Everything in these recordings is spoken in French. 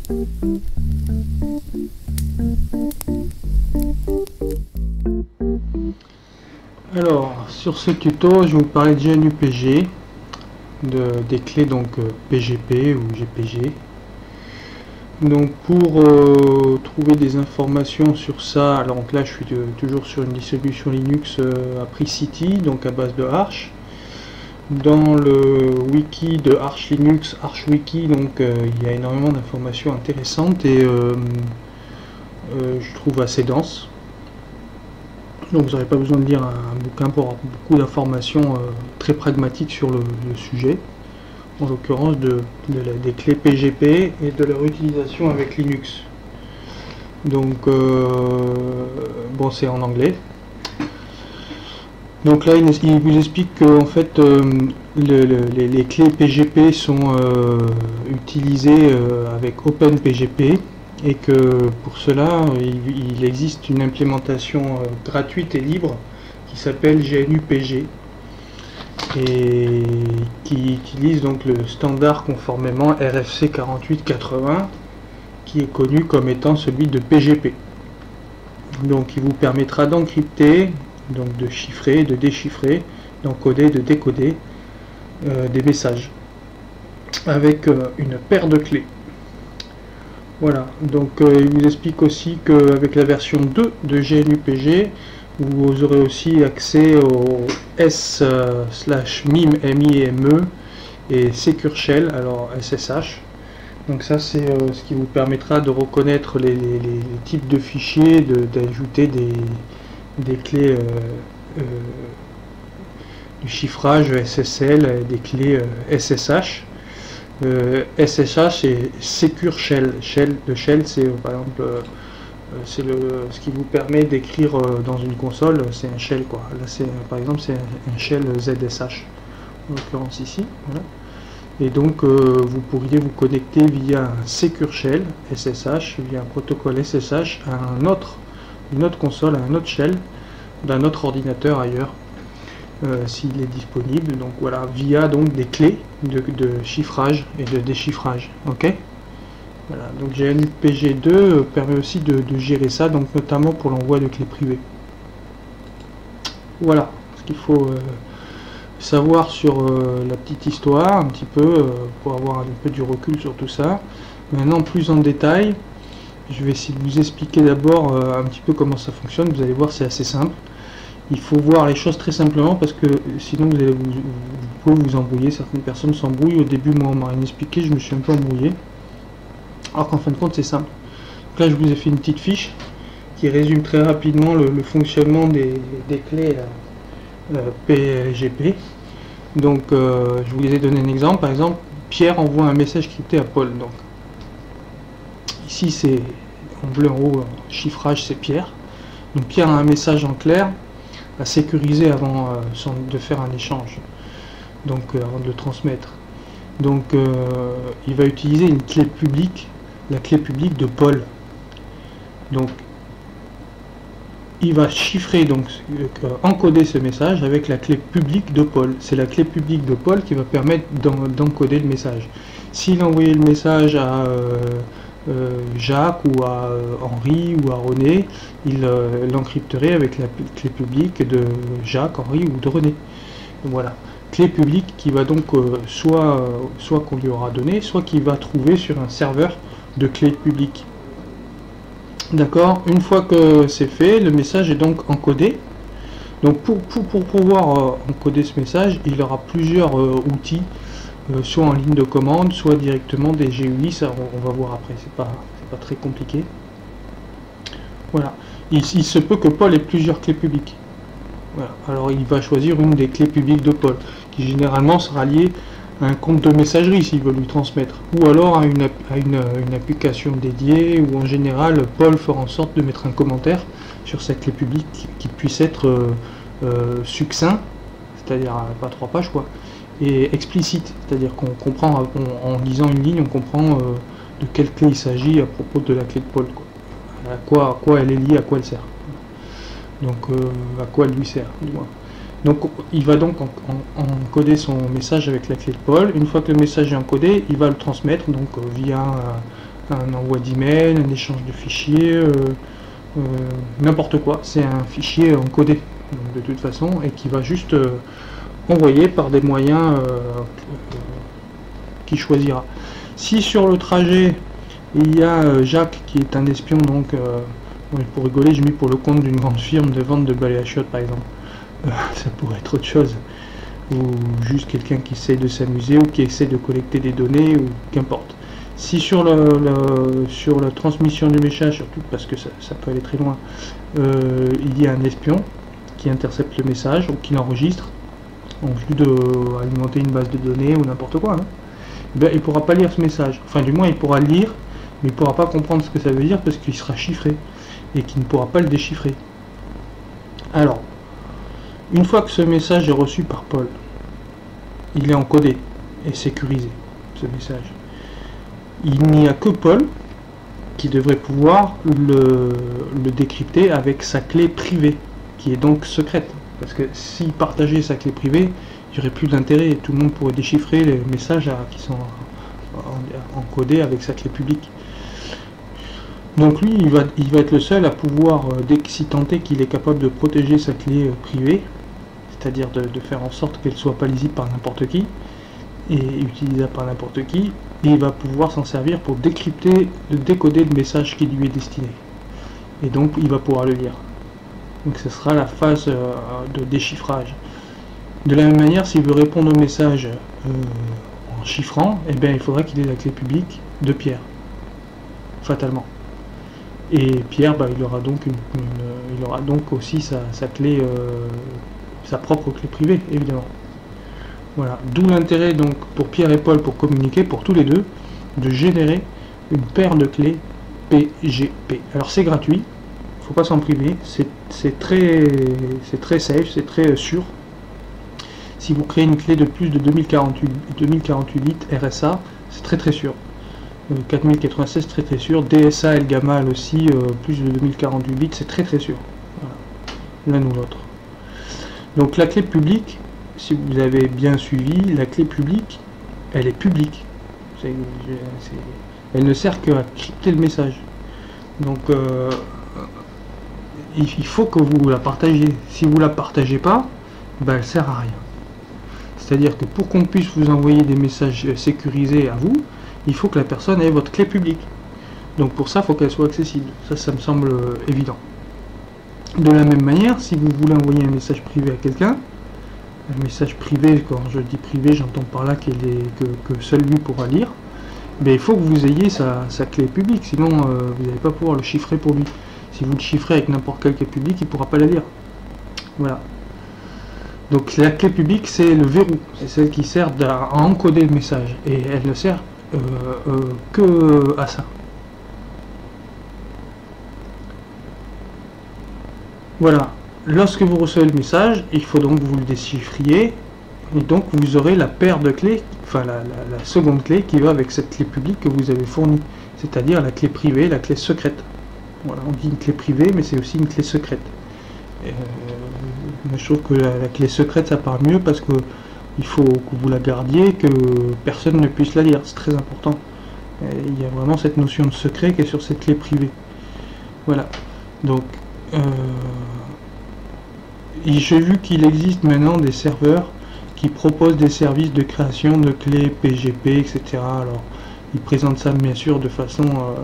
Alors, sur ce tuto, je vais vous parler de GNU-PG, des clés donc PGP ou GPG. Donc pour trouver des informations sur ça, alors donc là je suis toujours sur une distribution Linux Apricity, donc à base de Arch. Dans le wiki de Arch Linux, ArchWiki, donc il y a énormément d'informations intéressantes et je trouve assez dense. Donc vous n'aurez pas besoin de lire un bouquin pour avoir beaucoup d'informations très pragmatiques sur le sujet, en l'occurrence des clés PGP et de leur utilisation avec Linux. Donc bon, c'est en anglais. Donc là il vous explique que en fait les clés PGP sont utilisées avec OpenPGP et que pour cela il existe une implémentation gratuite et libre qui s'appelle GNU-PG et qui utilise donc le standard conformément RFC 4880 qui est connu comme étant celui de PGP. Donc il vous permettra d'encrypter, donc de chiffrer, de déchiffrer, d'encoder, de décoder des messages avec une paire de clés. Voilà, donc il vous explique aussi qu'avec la version 2 de GNU-PG, vous aurez aussi accès au S/MIME et Secure Shell, alors SSH. Donc ça c'est ce qui vous permettra de reconnaître les types de fichiers, d'ajouter des clés du chiffrage SSL, des clés SSH. SSH et Secure Shell. Le shell c'est par exemple ce qui vous permet d'écrire dans une console, c'est un shell quoi. Là c'est par exemple c'est un shell ZSH en l'occurrence ici. Voilà. Et donc vous pourriez vous connecter via un Secure Shell SSH, via un protocole SSH à une autre console, à un autre shell d'un autre ordinateur ailleurs. S'il est disponible, donc voilà, via donc des clés de chiffrage et de déchiffrage. Ok, voilà, donc GNU-PG2 permet aussi de gérer ça, donc notamment pour l'envoi de clés privées. Voilà ce qu'il faut savoir sur la petite histoire, un petit peu pour avoir un peu du recul sur tout ça. Maintenant plus en détail, je vais essayer de vous expliquer d'abord un petit peu comment ça fonctionne. Vous allez voir, c'est assez simple. Il faut voir les choses très simplement parce que sinon vous pouvez vous embrouiller. Certaines personnes s'embrouillent. Au début, moi, on m'a rien expliqué, je me suis un peu embrouillé. Alors qu'en fin de compte, c'est simple. Donc là, je vous ai fait une petite fiche qui résume très rapidement le fonctionnement des clés PGP. Donc, je vous ai donné un exemple. Par exemple, Pierre envoie un message crypté à Paul. Donc, ici, c'est en bleu en haut, chiffrage, c'est Pierre. Donc, Pierre a un message en clair à sécuriser avant de faire un échange, donc avant de le transmettre. Donc il va utiliser une clé publique, la clé publique de Paul. Donc il va chiffrer, donc encoder ce message avec la clé publique de Paul. C'est la clé publique de Paul qui va permettre d'encoder le message. S'il envoyait le message à Jacques ou à Henri ou à René, il l'encrypterait avec la clé publique de Jacques, Henri ou de René. Voilà, clé publique qui va donc soit qu'on lui aura donné, soit qu'il va trouver sur un serveur de clé publique. D'accord, une fois que c'est fait, le message est donc encodé. Donc pour pouvoir encoder ce message, il aura plusieurs outils, soit en ligne de commande, soit directement des GUI, ça on va voir après, c'est pas très compliqué. Voilà, il se peut que Paul ait plusieurs clés publiques. Voilà. Alors il va choisir une des clés publiques de Paul, qui généralement sera liée à un compte de messagerie s'il veut lui transmettre, ou alors à une application dédiée, ou en général Paul fera en sorte de mettre un commentaire sur cette clé publique qui puisse être succinct, c'est-à-dire pas 3 pages quoi, et explicite, c'est-à-dire qu'on comprend en lisant une ligne, on comprend de quelle clé il s'agit à propos de la clé de Paul, quoi. À quoi elle est liée, à quoi elle sert, donc à quoi elle lui sert du moins. Donc il va donc encoder son message avec la clé de Paul. Une fois que le message est encodé, il va le transmettre donc via un envoi d'email, un échange de fichiers, n'importe quoi. C'est un fichier encodé de toute façon et qui va juste envoyer par des moyens qu'il choisira. Si sur le trajet il y a Jacques qui est un espion, donc pour rigoler j'ai mis pour le compte d'une grande firme de vente de balais à chiottes par exemple, ça pourrait être autre chose, ou juste quelqu'un qui essaie de s'amuser ou qui essaie de collecter des données ou qu'importe. Si sur la transmission du message, surtout parce que ça peut aller très loin, il y a un espion qui intercepte le message ou qui l'enregistre en vue d'alimenter une base de données ou n'importe quoi, hein, ben, il ne pourra pas lire ce message. Enfin du moins il pourra le lire, mais il ne pourra pas comprendre ce que ça veut dire parce qu'il sera chiffré et qu'il ne pourra pas le déchiffrer. Alors, une fois que ce message est reçu par Paul, il est encodé et sécurisé, ce message. Il n'y a que Paul qui devrait pouvoir le décrypter avec sa clé privée, qui est donc secrète. Parce que s'il partageait sa clé privée, il n'y aurait plus d'intérêt et tout le monde pourrait déchiffrer les messages qui sont encodés avec sa clé publique. Donc lui, il va être le seul à pouvoir, si tant est qu'il est capable de protéger sa clé privée, c'est-à-dire de faire en sorte qu'elle ne soit pas lisible par n'importe qui, et utilisable par n'importe qui, et il va pouvoir s'en servir pour décrypter, décoder le message qui lui est destiné. Et donc il va pouvoir le lire. Donc ce sera la phase de déchiffrage. De la même manière, s'il veut répondre au message en chiffrant, eh bien, il faudra qu'il ait la clé publique de Pierre, fatalement. Et Pierre, bah, il aura donc aussi sa clé, sa propre clé privée, évidemment. Voilà. D'où l'intérêt donc pour Pierre et Paul, pour communiquer, pour tous les deux, de générer une paire de clés PGP. Alors c'est gratuit, il ne faut pas s'en priver, c'est très safe, c'est très sûr. Si vous créez une clé de plus de 2048 bits RSA, c'est très sûr. 4096 très sûr. DSA et le gamma aussi, plus de 2048 bits, c'est très sûr. Voilà. L'un ou l'autre. Donc la clé publique, si vous avez bien suivi, la clé publique, elle est publique. Elle ne sert qu'à crypter le message. Donc il faut que vous la partagiez. Si vous la partagez pas, ben, elle sert à rien. C'est-à-dire que pour qu'on puisse vous envoyer des messages sécurisés à vous, il faut que la personne ait votre clé publique. Donc pour ça, il faut qu'elle soit accessible. Ça me semble évident. De la même manière, si vous voulez envoyer un message privé à quelqu'un, un message privé, quand je dis privé, j'entends par là que seul lui pourra lire, mais il faut que vous ayez sa clé publique, sinon vous n'allez pas pouvoir le chiffrer pour lui. Si vous le chiffrez avec n'importe quelle clé publique, il ne pourra pas la lire. Voilà. Donc la clé publique, c'est le verrou, c'est celle qui sert à encoder le message, et elle ne sert que à ça. Voilà. Lorsque vous recevez le message, il faut donc que vous le déchiffriez, et donc vous aurez la paire de clés, enfin la seconde clé qui va avec cette clé publique que vous avez fournie, c'est-à-dire la clé privée, la clé secrète. Voilà, on dit une clé privée, mais c'est aussi une clé secrète. Je trouve que la clé secrète ça part mieux parce que il faut que vous la gardiez, que personne ne puisse la lire, c'est très important. Il y a vraiment cette notion de secret qui est sur cette clé privée. Voilà. Donc j'ai vu qu'il existe maintenant des serveurs qui proposent des services de création de clés PGP, etc. Alors, ils présentent ça bien sûr de façon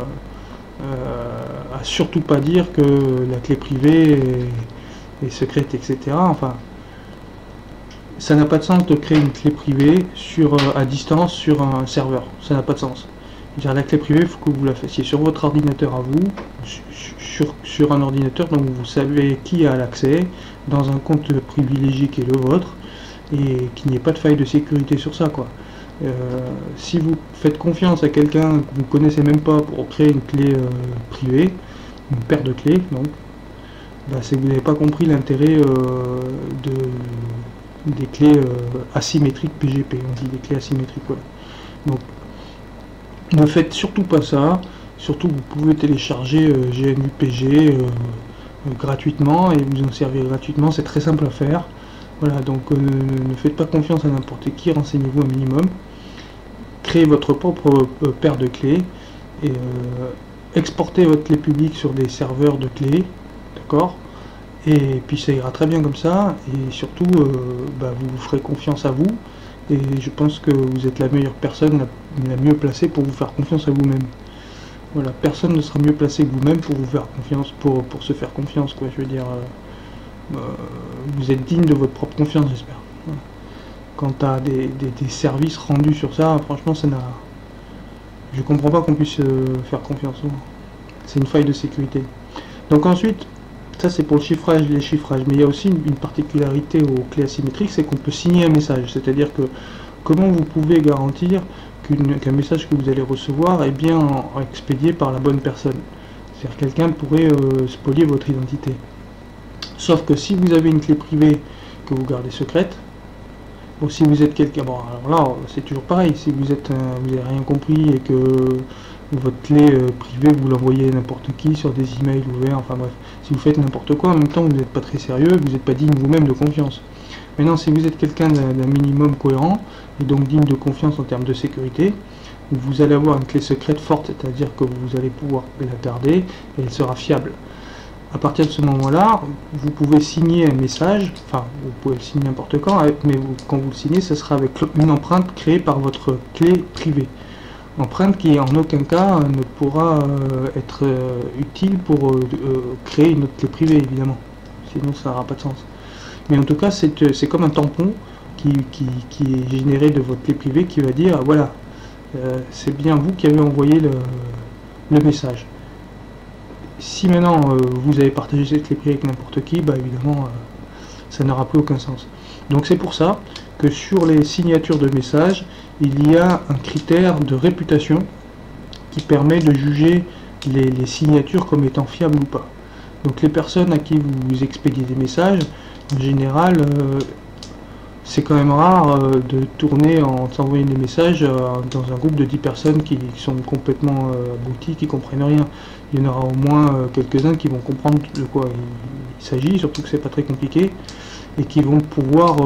à surtout pas dire que la clé privée est secrète, etc. Enfin, ça n'a pas de sens de créer une clé privée à distance sur un serveur. Ça n'a pas de sens. La clé privée, il faut que vous la fassiez sur votre ordinateur à vous, sur un ordinateur dont vous savez qui a l'accès, dans un compte privilégié qui est le vôtre, et qu'il n'y ait pas de faille de sécurité sur ça, quoi. Si vous faites confiance à quelqu'un que vous ne connaissez même pas pour créer une clé privée, une paire de clés, donc, bah, c'est que vous n'avez pas compris l'intérêt des clés asymétriques PGP. On dit des clés asymétriques, voilà. Donc, ne faites surtout pas ça. Surtout, vous pouvez télécharger GNU-PG gratuitement et vous en servir gratuitement. C'est très simple à faire. Voilà, donc ne faites pas confiance à n'importe qui. Renseignez-vous un minimum. Créez votre propre paire de clés et exporter votre clé publique sur des serveurs de clés, d'accord, et puis ça ira très bien comme ça, et surtout vous vous ferez confiance à vous, et je pense que vous êtes la meilleure personne, la mieux placée pour vous faire confiance à vous-même. Voilà, personne ne sera mieux placé que vous-même pour vous faire confiance, pour se faire confiance, quoi. Je veux dire, vous êtes digne de votre propre confiance, j'espère. Voilà. Quant à des services rendus sur ça, franchement, ça n'a... Je comprends pas qu'on puisse faire confiance. C'est une faille de sécurité. Donc ensuite, ça c'est pour le chiffrage, les chiffrages, mais il y a aussi une particularité aux clés asymétriques, c'est qu'on peut signer un message. C'est-à-dire que comment vous pouvez garantir qu'un message que vous allez recevoir est bien expédié par la bonne personne. C'est-à-dire quelqu'un pourrait spolier votre identité. Sauf que si vous avez une clé privée que vous gardez secrète, bon, si vous êtes quelqu'un, bon alors là c'est toujours pareil, si vous n'avez rien compris et que votre clé privée vous l'envoyez à n'importe qui sur des emails ouverts, enfin bref, si vous faites n'importe quoi, en même temps vous n'êtes pas très sérieux, vous n'êtes pas digne vous-même de confiance. Maintenant, si vous êtes quelqu'un d'un minimum cohérent, et donc digne de confiance en termes de sécurité, vous allez avoir une clé secrète forte, c'est-à-dire que vous allez pouvoir la garder, et elle sera fiable. À partir de ce moment-là, vous pouvez signer un message, enfin, vous pouvez le signer n'importe quand, mais quand vous le signez, ce sera avec une empreinte créée par votre clé privée. Empreinte qui en aucun cas ne pourra être utile pour créer une autre clé privée, évidemment. Sinon, ça n'aura pas de sens. Mais en tout cas, c'est comme un tampon qui est généré de votre clé privée qui va dire, voilà, c'est bien vous qui avez envoyé le message. Si maintenant vous avez partagé cette clé privée avec n'importe qui, évidemment, ça n'aura plus aucun sens. Donc c'est pour ça que sur les signatures de messages, il y a un critère de réputation qui permet de juger les signatures comme étant fiables ou pas. Donc les personnes à qui vous expédiez des messages, en général, c'est quand même rare de tourner en s'envoyant des messages dans un groupe de 10 personnes qui sont complètement abrutis, qui comprennent rien. Il y en aura au moins quelques-uns qui vont comprendre de quoi il s'agit, surtout que c'est pas très compliqué, et qui vont pouvoir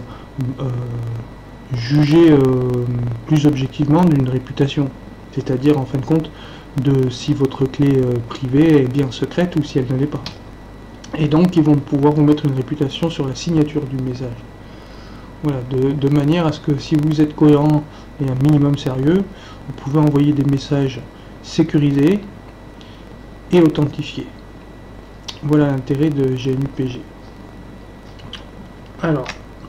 juger plus objectivement d'une réputation. C'est-à-dire, en fin de compte, de si votre clé privée est bien secrète ou si elle ne l'est pas. Et donc ils vont pouvoir vous mettre une réputation sur la signature du message. Voilà, de manière à ce que si vous êtes cohérent et un minimum sérieux, vous pouvez envoyer des messages sécurisés et authentifiés. Voilà l'intérêt de GNU-PG. Alors,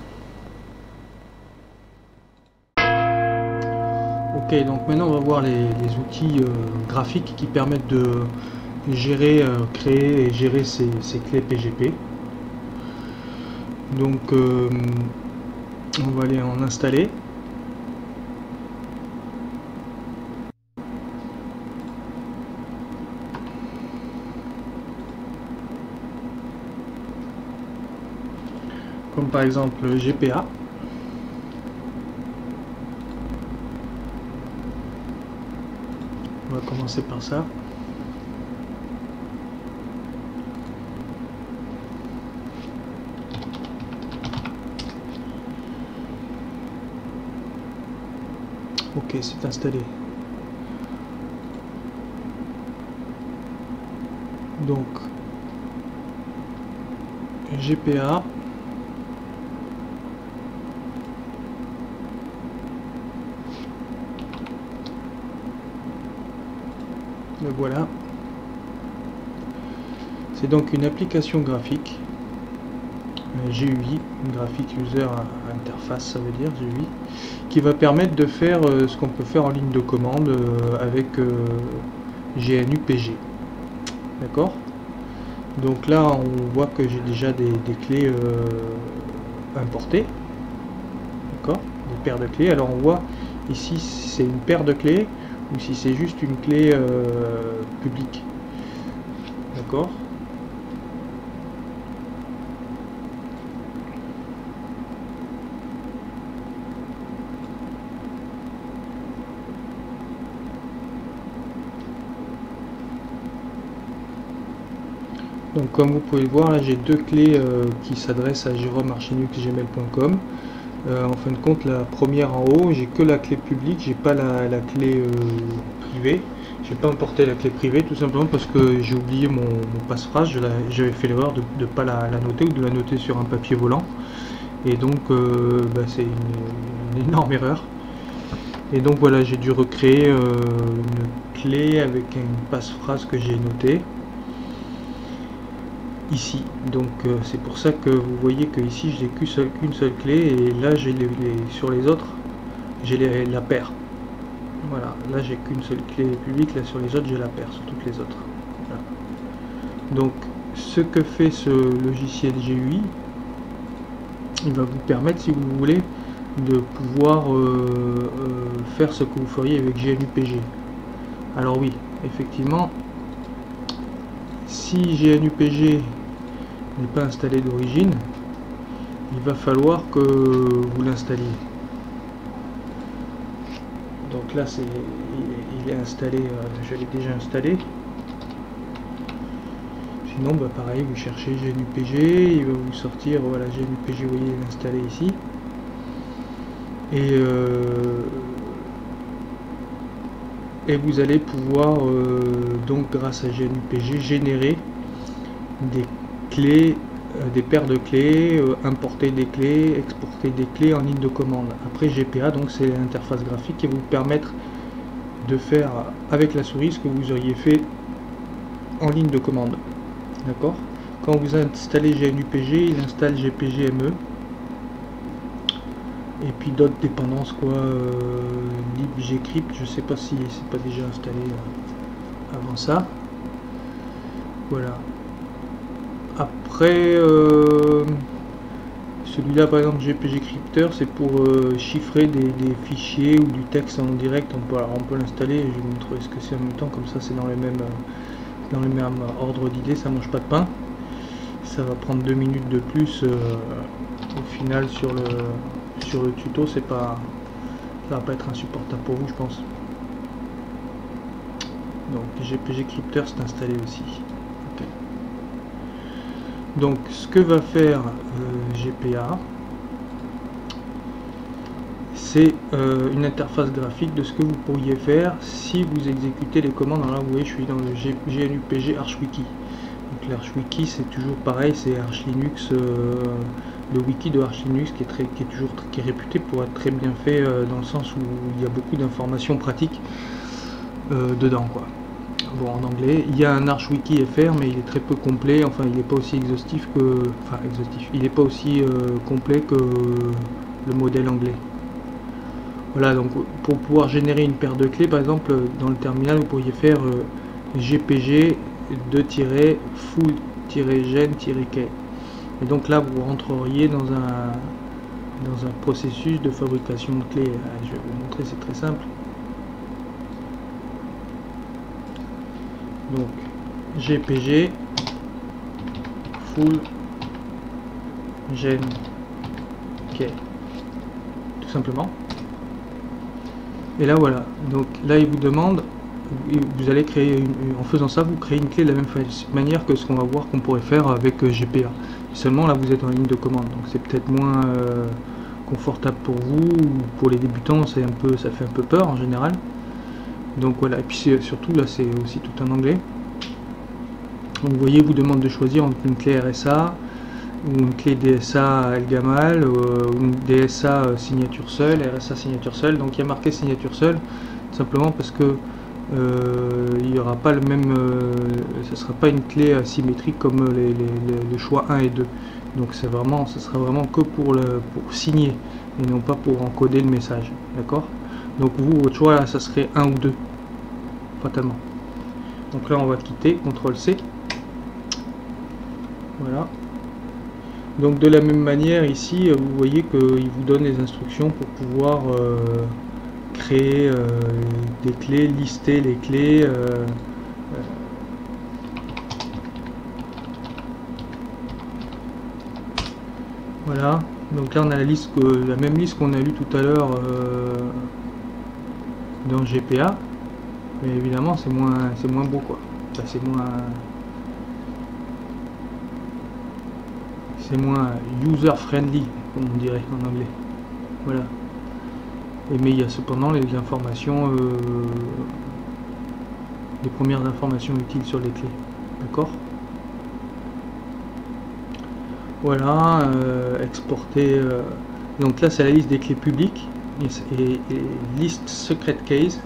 ok, donc maintenant on va voir les outils graphiques qui permettent de gérer, créer et gérer ces clés PGP. Donc on va aller en installer. Comme par exemple GPA. On va commencer par ça. Ok, c'est installé. Donc GPA. Le voilà. C'est donc une application graphique, GUI, Graphic User Interface, ça veut dire GUI, qui va permettre de faire ce qu'on peut faire en ligne de commande avec GNU-PG. D'accord? Donc là, on voit que j'ai déjà des clés importées. D'accord? Des paires de clés. Alors on voit ici si c'est une paire de clés ou si c'est juste une clé publique. D'accord? Donc comme vous pouvez le voir, là j'ai deux clés qui s'adressent à jérôme@archinuxgmail.com. En fin de compte, la première en haut, j'ai que la clé publique, j'ai pas la clé privée. j'ai pas importé la clé privée tout simplement parce que j'ai oublié mon passe-phrase. J'avais fait l'erreur de ne pas la noter ou de la noter sur un papier volant. Et donc c'est une énorme erreur. Et donc voilà, j'ai dû recréer une clé avec une passe-phrase que j'ai notée ici. Donc c'est pour ça que vous voyez que ici j'ai qu'une seule clé et là j'ai sur les autres j'ai la paire. Voilà, là j'ai qu'une seule clé publique, là sur les autres j'ai la paire, sur toutes les autres. Voilà. Donc ce que fait ce logiciel GUI, il va vous permettre, si vous voulez, de pouvoir faire ce que vous feriez avec GNUPG. Alors oui, effectivement, si GNUPG n'est pas installé d'origine, il va falloir que vous l'installiez. Donc là, il est installé, je l'ai déjà installé. Sinon, bah pareil, vous cherchez GNUPG, il va vous sortir, voilà, GNUPG, vous voyez, il est installé ici. Et vous allez pouvoir, donc grâce à GNUPG, générer des clés, des paires de clés, importer des clés, exporter des clés en ligne de commande. Après GPA, donc c'est l'interface graphique qui va vous permettre de faire avec la souris ce que vous auriez fait en ligne de commande. D'accord? Quand vous installez GNUPG, il installe GPGME. Et puis d'autres dépendances, quoi, libgcrypt, je sais pas si c'est pas déjà installé avant ça. Voilà. Après, celui-là par exemple GPGcrypteur, c'est pour chiffrer des fichiers ou du texte en direct. On peut l'installer, je vais vous montrer ce que c'est en même temps, comme ça c'est dans les mêmes ordre d'idées, ça mange pas de pain. Ça va prendre 2 minutes de plus au final sur le tuto, ça va pas être insupportable pour vous, je pense. Donc GPGcrypteur c'est installé aussi. Okay. Donc ce que va faire GPA, c'est une interface graphique de ce que vous pourriez faire si vous exécutez les commandes. Alors là vous voyez, je suis dans le GNUPG ArchWiki. Donc l'ArchWiki c'est toujours pareil, c'est Arch Linux, le wiki de Arch Linux qui est réputé pour être très bien fait dans le sens où il y a beaucoup d'informations pratiques dedans, quoi. Bon, en anglais, il y a un ArchWiki FR, mais il est très peu complet. Enfin, il n'est pas aussi exhaustif que, il n'est pas aussi complet que le modèle anglais. Voilà, donc pour pouvoir générer une paire de clés, par exemple, dans le terminal, vous pourriez faire GPG full-gen-key. Et donc là, vous rentreriez dans un processus de fabrication de clés. Je vais vous montrer, c'est très simple. Donc GPG full-gen-key, tout simplement. Et là voilà, donc là il vous demande, vous allez créer en faisant ça, vous créez une clé de la même manière que ce qu'on va voir qu'on pourrait faire avec GPA. Seulement là vous êtes en ligne de commande, donc c'est peut-être moins confortable pour vous, ou pour les débutants ça fait un peu peur en général. Donc voilà, et puis surtout là c'est aussi tout en anglais. Donc vous voyez, vous demande de choisir entre une clé RSA ou une clé DSA Elgamal ou une DSA signature seule, RSA signature seule. Donc il y a marqué signature seule simplement parce que il n'y aura pas le même, ce sera pas une clé asymétrique comme les choix 1 et 2. Donc ce sera vraiment que pour signer et non pas pour encoder le message. D'accord? Donc vous, votre choix là, ça serait 1 ou 2 fatalement. Donc là on va quitter, CTRL C. Voilà. Donc de la même manière ici, vous voyez qu'il vous donne les instructions pour pouvoir créer des clés, lister les clés. Voilà. Donc là on a la même liste qu'on a lu tout à l'heure dans GPA. Mais évidemment c'est moins beau, quoi. Enfin, c'est moins user friendly, comme on dirait en anglais. Voilà. Mais il y a cependant les informations les premières informations utiles sur les clés. D'accord? Voilà, exporter. Donc là, c'est la liste des clés publiques et liste secret case.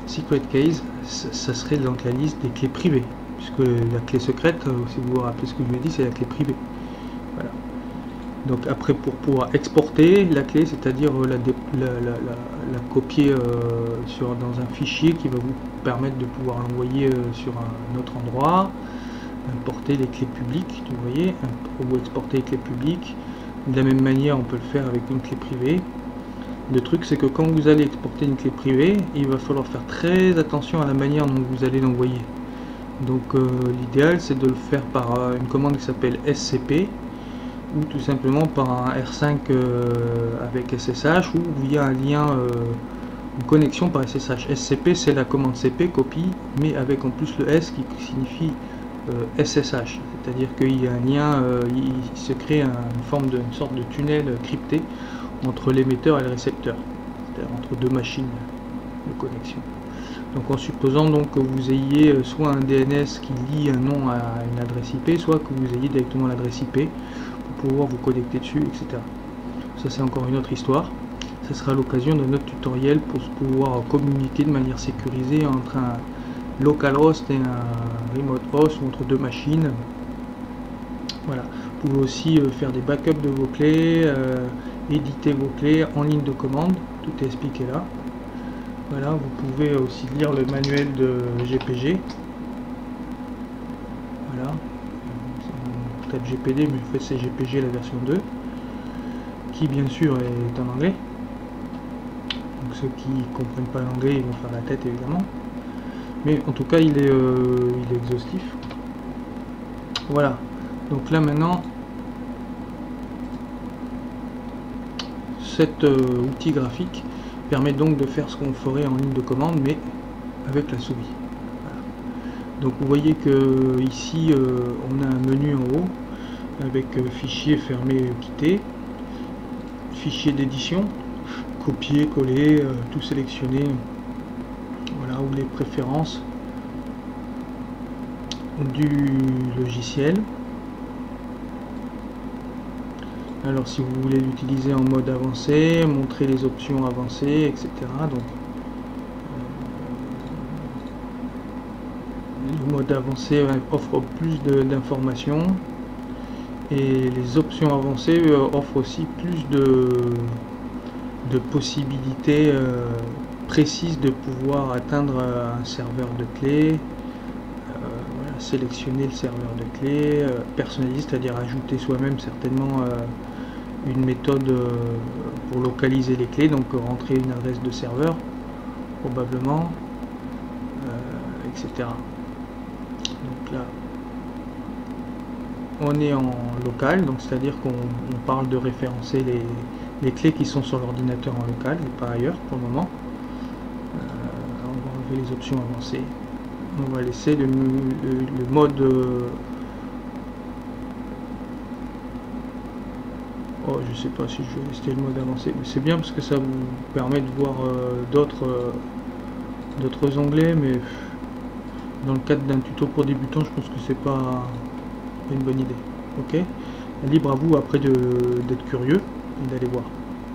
Ça serait donc la liste des clés privées, puisque la clé secrète, si vous vous rappelez ce que je vous ai dit, c'est la clé privée. Voilà. Donc après, pour pouvoir exporter la clé, c'est-à-dire la copier dans un fichier qui va vous permettre de pouvoir l'envoyer sur un autre endroit, importer les clés publiques, vous voyez, ou exporter les clés publiques. De la même manière, on peut le faire avec une clé privée. Le truc, c'est que quand vous allez exporter une clé privée, il va falloir faire très attention à la manière dont vous allez l'envoyer. Donc l'idéal, c'est de le faire par une commande qui s'appelle SCP, ou tout simplement par un R5 avec SSH, ou via un lien, une connexion par SSH. SCP, c'est la commande CP, copie, mais avec en plus le S qui signifie SSH, c'est-à-dire qu'il y a un lien, il se crée une sorte de tunnel crypté entre l'émetteur et le récepteur, c'est-à-dire entre deux machines de connexion. Donc en supposant donc que vous ayez soit un DNS qui lie un nom à une adresse IP, soit que vous ayez directement l'adresse IP pour pouvoir vous connecter dessus, etc. Ça, c'est encore une autre histoire. Ce sera l'occasion de notre tutoriel pour pouvoir communiquer de manière sécurisée entre un localhost et un remote host, ou entre deux machines. Voilà. Vous pouvez aussi faire des backups de vos clés, éditer vos clés en ligne de commande, tout est expliqué là. Voilà, vous pouvez aussi lire le manuel de GPG. Voilà, on tape GPD, mais en fait c'est GPG la version 2, qui bien sûr est en anglais. Donc ceux qui ne comprennent pas l'anglais, ils vont faire la tête évidemment. Mais en tout cas, il est exhaustif. Voilà, donc là maintenant, cet outil graphique permet donc de faire ce qu'on ferait en ligne de commande, mais avec la souris. Voilà. Donc vous voyez que ici on a un menu en haut avec fichier, fermé, quitter, fichier d'édition, copier, coller, tout sélectionner, voilà, ou les préférences du logiciel. Alors si vous voulez l'utiliser en mode avancé, montrer les options avancées, etc. Donc le mode avancé offre plus d'informations et les options avancées offrent aussi plus de possibilités précises de pouvoir atteindre un serveur de clés, voilà, sélectionner le serveur de clés, personnaliser, c'est-à-dire ajouter soi-même certainement une méthode pour localiser les clés, donc rentrer une adresse de serveur probablement, etc. Donc là on est en local, donc c'est-à-dire qu'on parle de référencer les clés qui sont sur l'ordinateur en local et pas ailleurs pour le moment. On va enlever les options avancées, on va laisser le mode oh, je sais pas si je vais rester le mode avancé, mais c'est bien parce que ça vous permet de voir d'autres onglets, mais dans le cadre d'un tuto pour débutants, je pense que c'est pas une bonne idée. Ok, libre à vous après d'être curieux et d'aller voir.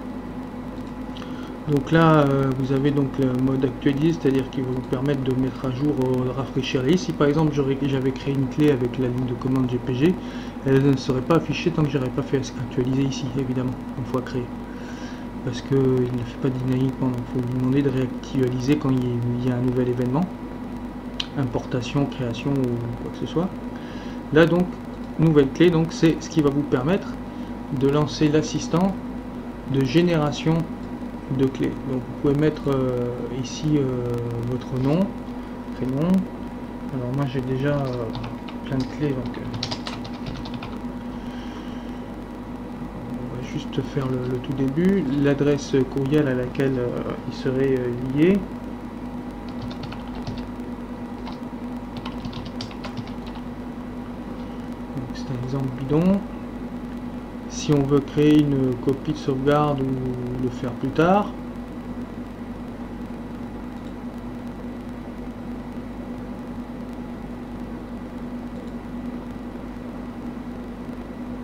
Donc là vous avez donc le mode actualisé, c'est-à-dire qui va vous permettre de mettre à jour, rafraîchir la liste. Si par exemple j'avais créé une clé avec la ligne de commande GPG, elle ne serait pas affichée tant que j'aurais pas fait actualiser ici, évidemment, une fois créée, parce qu'il ne fait pas dynamiquement. Donc il faut lui demander de réactualiser quand il y a un nouvel événement, importation, création ou quoi que ce soit. Là donc nouvelle clé, donc c'est ce qui va vous permettre de lancer l'assistant de génération de clés. Donc vous pouvez mettre ici votre nom, prénom. Alors moi j'ai déjà plein de clés, donc on va juste faire le tout début, l'adresse courriel à laquelle il serait lié. C'est un exemple bidon. Si on veut créer une copie de sauvegarde ou le faire plus tard,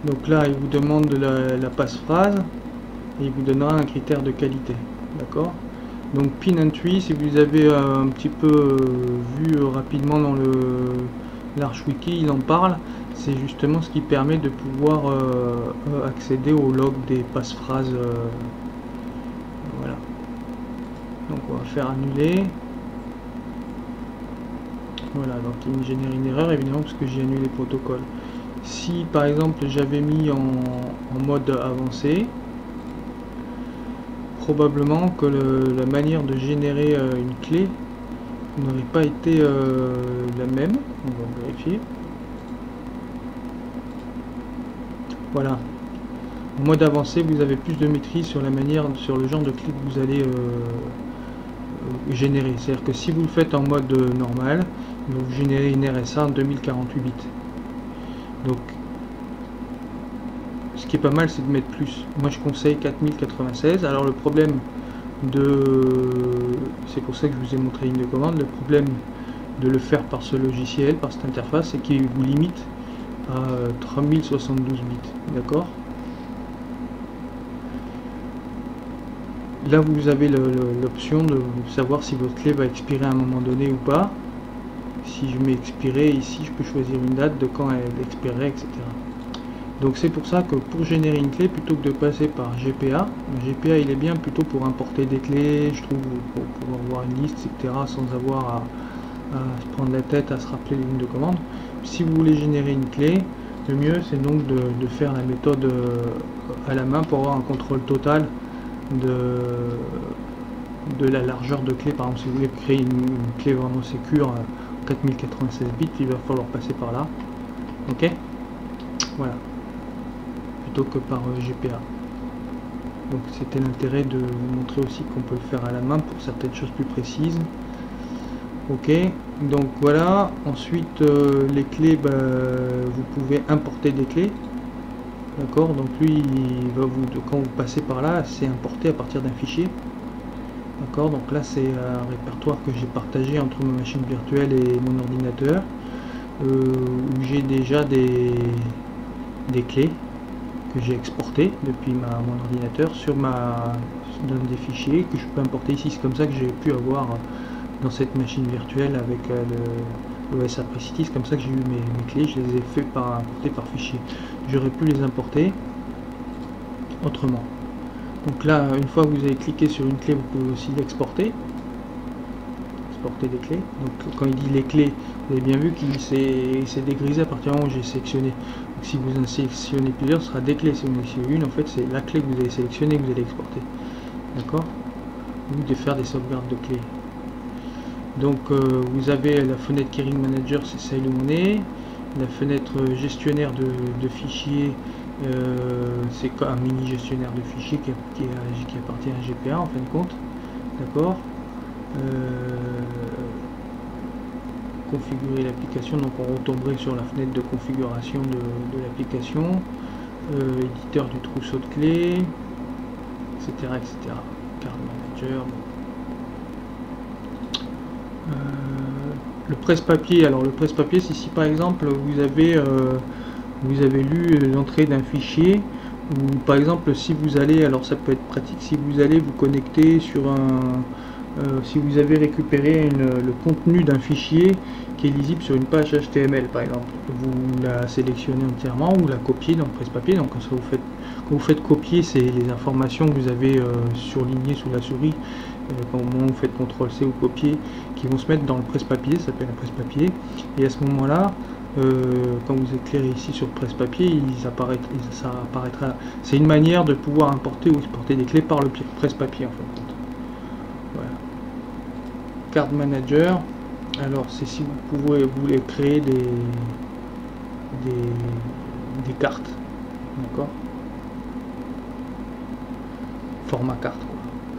Donc là, il vous demande la passe-phrase et il vous donnera un critère de qualité. D'accord? Donc pin entry, si vous avez un petit peu vu rapidement dans l'Archwiki, il en parle. C'est justement ce qui permet de pouvoir accéder au log des passe-phrases. Voilà. Donc on va faire annuler. Voilà, donc il me génère une erreur évidemment parce que j'ai annulé le protocole. Si par exemple j'avais mis en mode avancé, probablement que la manière de générer une clé n'aurait pas été la même. On va vérifier. Voilà. En mode avancé, vous avez plus de maîtrise sur la manière, sur le genre de clé que vous allez générer. C'est-à-dire que si vous le faites en mode normal, vous générez une RSA en 2048 bits. Donc, ce qui est pas mal, c'est de mettre plus. Moi, je conseille 4096. Alors, le problème c'est pour ça que je vous ai montré une ligne de commande. Le problème de le faire par ce logiciel, par cette interface, c'est qu'il vous limite à 3072 bits. D'accord? Là, vous avez l'option de savoir si votre clé va expirer à un moment donné ou pas. Si je mets expirer ici, je peux choisir une date de quand elle expirerait, etc. Donc c'est pour ça que pour générer une clé, plutôt que de passer par GPA, le GPA il est bien plutôt pour importer des clés, je trouve, pour pouvoir voir une liste, etc. sans avoir à se prendre la tête à se rappeler les lignes de commande. Si vous voulez générer une clé, le mieux c'est donc de faire la méthode à la main pour avoir un contrôle total de la largeur de clé. Par exemple, si vous voulez créer une clé vraiment sécure 4096 bits, il va falloir passer par là. Ok, voilà, plutôt que par GPA. Donc c'était l'intérêt de vous montrer aussi qu'on peut le faire à la main pour certaines choses plus précises. Ok, donc voilà. Ensuite les clés, vous pouvez importer des clés. D'accord, donc lui il va quand vous passez par là, c'est importé à partir d'un fichier. D'accord, donc là c'est un répertoire que j'ai partagé entre ma machine virtuelle et mon ordinateur, où j'ai déjà des clés que j'ai exportées depuis mon ordinateur dans des fichiers que je peux importer ici. C'est comme ça que j'ai pu avoir dans cette machine virtuelle avec l'OS Apricity. C'est comme ça que j'ai eu mes clés, je les ai fait importer par fichier. J'aurais pu les importer autrement. Donc là, une fois que vous avez cliqué sur une clé, vous pouvez aussi l'exporter. Exporter des clés. Donc quand il dit les clés, vous avez bien vu qu'il s'est dégrisé à partir du moment où j'ai sélectionné. Donc si vous en sélectionnez plusieurs, ce sera des clés. Si vous en sélectionnez une, en fait c'est la clé que vous avez sélectionnée que vous allez exporter. D'accord? Ou de faire des sauvegardes de clés. Donc vous avez la fenêtre Keyring Manager, c'est celle où on est. La fenêtre gestionnaire de fichiers, c'est un mini gestionnaire de fichiers qui appartient à GPA en fin de compte. D'accord. Configurer l'application, donc on retomberait sur la fenêtre de configuration de l'application. Éditeur du trousseau de clés, etc. etc. Card Manager. Le presse-papier, alors le presse-papier, c'est si par exemple vous avez lu l'entrée d'un fichier, ou par exemple si vous allez, alors ça peut être pratique, si vous allez vous connecter sur si vous avez récupéré le contenu d'un fichier qui est lisible sur une page HTML par exemple, vous la sélectionnez entièrement ou la copiez dans le presse-papier. Donc quand vous faites copier, c'est les informations que vous avez surlignées sous la souris. Quand vous faites CTRL-C ou copier, qui vont se mettre dans le presse-papier, ça s'appelle un presse-papier, et à ce moment-là, quand vous éclairez ici sur presse-papier, ça apparaîtra. C'est une manière de pouvoir importer ou exporter des clés par le presse-papier en fin de compte. Voilà. Card Manager, alors c'est si vous voulez créer des cartes, d'accord, format carte quoi.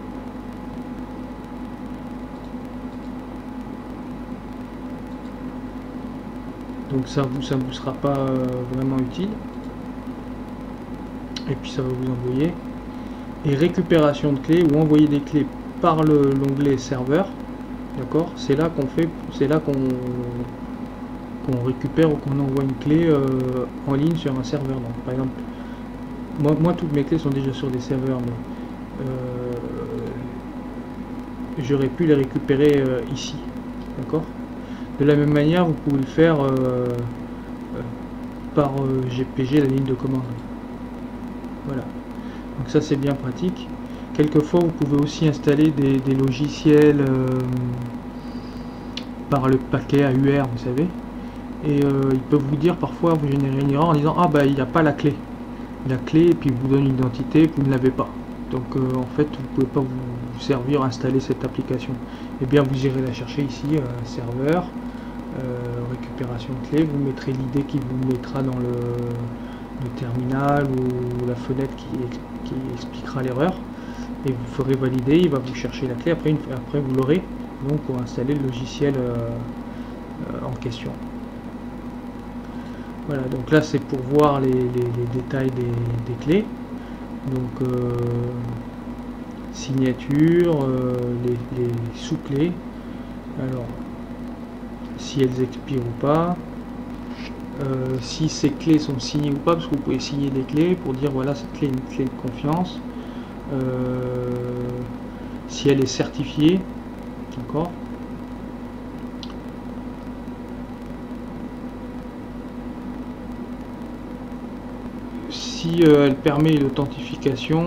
Donc ça vous sera pas vraiment utile. Et puis ça va vous envoyer. Et récupération de clés ou envoyer des clés par l'onglet serveur. D'accord, c'est là qu'on qu'on récupère ou qu'on envoie une clé en ligne sur un serveur. Donc, par exemple, moi toutes mes clés sont déjà sur des serveurs, mais j'aurais pu les récupérer ici, d'accord. De la même manière, vous pouvez le faire par GPG, la ligne de commande. Voilà, donc ça c'est bien pratique. Quelquefois vous pouvez aussi installer des logiciels par le paquet AUR, vous savez, et ils peuvent vous dire parfois, vous générez une erreur en disant ah bah il n'y a pas la clé, et puis vous donne une identité, vous ne l'avez pas. Donc en fait vous ne pouvez pas vous servir à installer cette application. Et bien vous irez la chercher ici, serveur, récupération de clé, vous mettrez l'ID qui vous mettra dans le terminal ou la fenêtre qui expliquera l'erreur, et vous ferez valider, il va vous chercher la clé, après vous l'aurez donc pour installer le logiciel en question. Voilà, donc là c'est pour voir les détails des clés. Donc signature, les sous-clés, alors si elles expirent ou pas, si ces clés sont signées ou pas, parce que vous pouvez signer des clés pour dire voilà cette clé est une clé de confiance, si elle est certifiée, d'accord. Si elle permet l'authentification,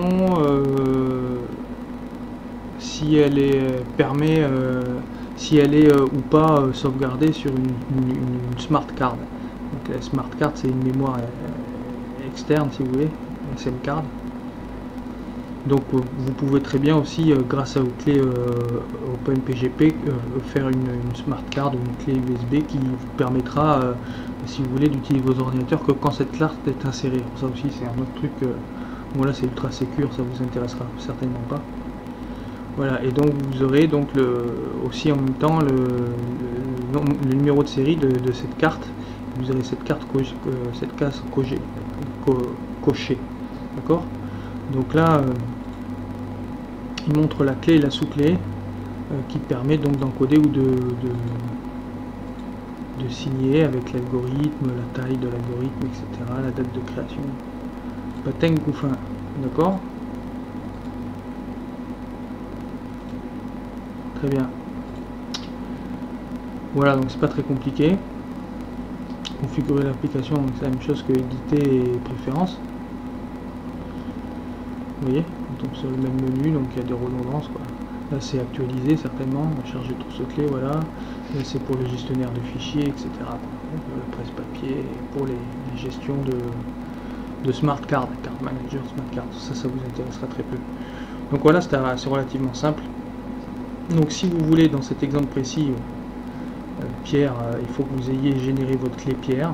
si elle est ou pas sauvegardée sur une smart card. Donc la smart card c'est une mémoire externe si vous voulez, SIM card. Donc vous pouvez très bien aussi grâce aux clés OpenPGP faire une smart card ou une clé USB qui vous permettra si vous voulez d'utiliser vos ordinateurs que quand cette carte est insérée. Ça aussi c'est un autre truc, voilà c'est ultra sécure, ça vous intéressera certainement pas. Voilà, et donc vous aurez donc aussi en même temps le numéro de série de cette carte. Vous aurez cette carte cette case cochée, d'accord. Donc là il montre la clé et la sous-clé qui permet donc d'encoder ou de signer avec l'algorithme, la taille de l'algorithme, etc., la date de création, Pateng Couffin, d'accord. Très bien. Voilà, donc c'est pas très compliqué. Configurer l'application, c'est la même chose que éditer et préférences. Vous voyez, on tombe sur le même menu, donc il y a des redondances quoi. Là c'est actualisé certainement, on va charger tout ce clé, voilà. Là c'est pour le gestionnaire de fichiers, etc. Le presse-papier, pour les gestions de smart card, card manager, smart card, ça vous intéressera très peu. Donc voilà, c'est relativement simple. Donc si vous voulez, dans cet exemple précis, Pierre, il faut que vous ayez généré votre clé Pierre,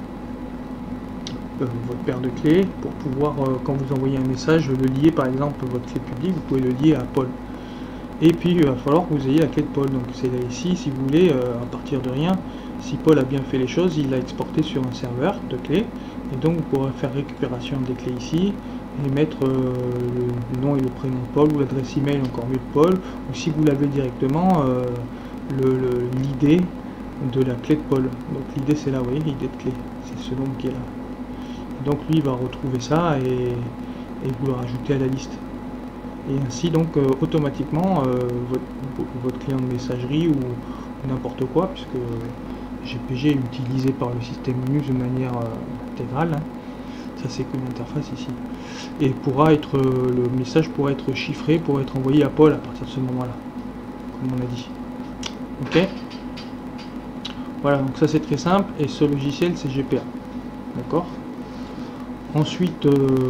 votre paire de clés, pour pouvoir, quand vous envoyez un message, le lier, par exemple, votre clé publique, vous pouvez le lier à Paul. Et puis, il va falloir que vous ayez la clé de Paul. Donc c'est là ici, si vous voulez, à partir de rien, si Paul a bien fait les choses, il l'a exporté sur un serveur de clés, et donc vous pourrez faire récupération des clés ici, et mettre le nom et le prénom de Paul, ou l'adresse email encore mieux de Paul, ou si vous l'avez directement, l'ID de la clé de Paul. Donc l'idée c'est là, vous voyez, l'ID de clé, c'est ce nom qui est là. Et donc lui il va retrouver ça et vous le rajoutez à la liste. Et ainsi donc automatiquement votre client de messagerie ou n'importe quoi, puisque GPG est utilisé par le système Linux de manière intégrale, hein. Ça c'est qu'une interface ici. Et le message pourra être chiffré pour être envoyé à Paul à partir de ce moment-là, comme on a dit. Ok. Voilà, donc ça c'est très simple, et ce logiciel c'est GPA. D'accord. Ensuite,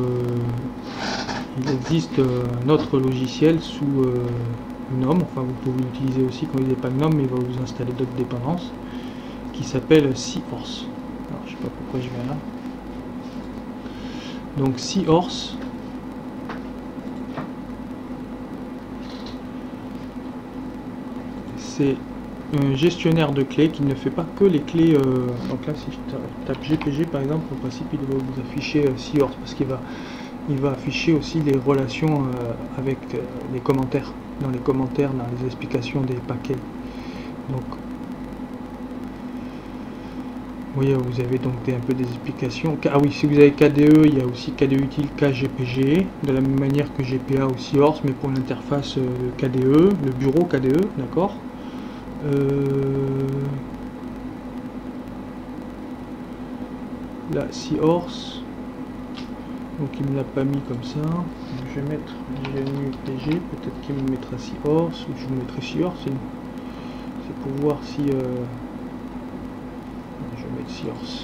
il existe un autre logiciel sous GNOME, enfin vous pouvez l'utiliser aussi quand vous n'avez pas GNOME, mais il va vous installer d'autres dépendances, qui s'appelle Seahorse. Alors je sais pas pourquoi je viens là. Donc Seahorse, c'est un gestionnaire de clés qui ne fait pas que les clés. Donc là, si je tape GPG par exemple, en principe il va vous afficher Seahorse, parce qu'il va afficher aussi les relations avec les commentaires, dans les explications des paquets. Donc Vous voyez, vous avez donc un peu des explications. Ah oui, si vous avez KDE, il y a aussi KDE utile KGPG, de la même manière que GPA ou Seahorse, mais pour l'interface KDE, le bureau KDE, d'accord. Là, Seahorse, donc il me l'a pas mis comme ça. Je vais mettre GNU-PG, peut-être qu'il me mettra Seahorse, ou je vous mettrai Seahorse, c'est pour voir si... je vais mettre Seahorse.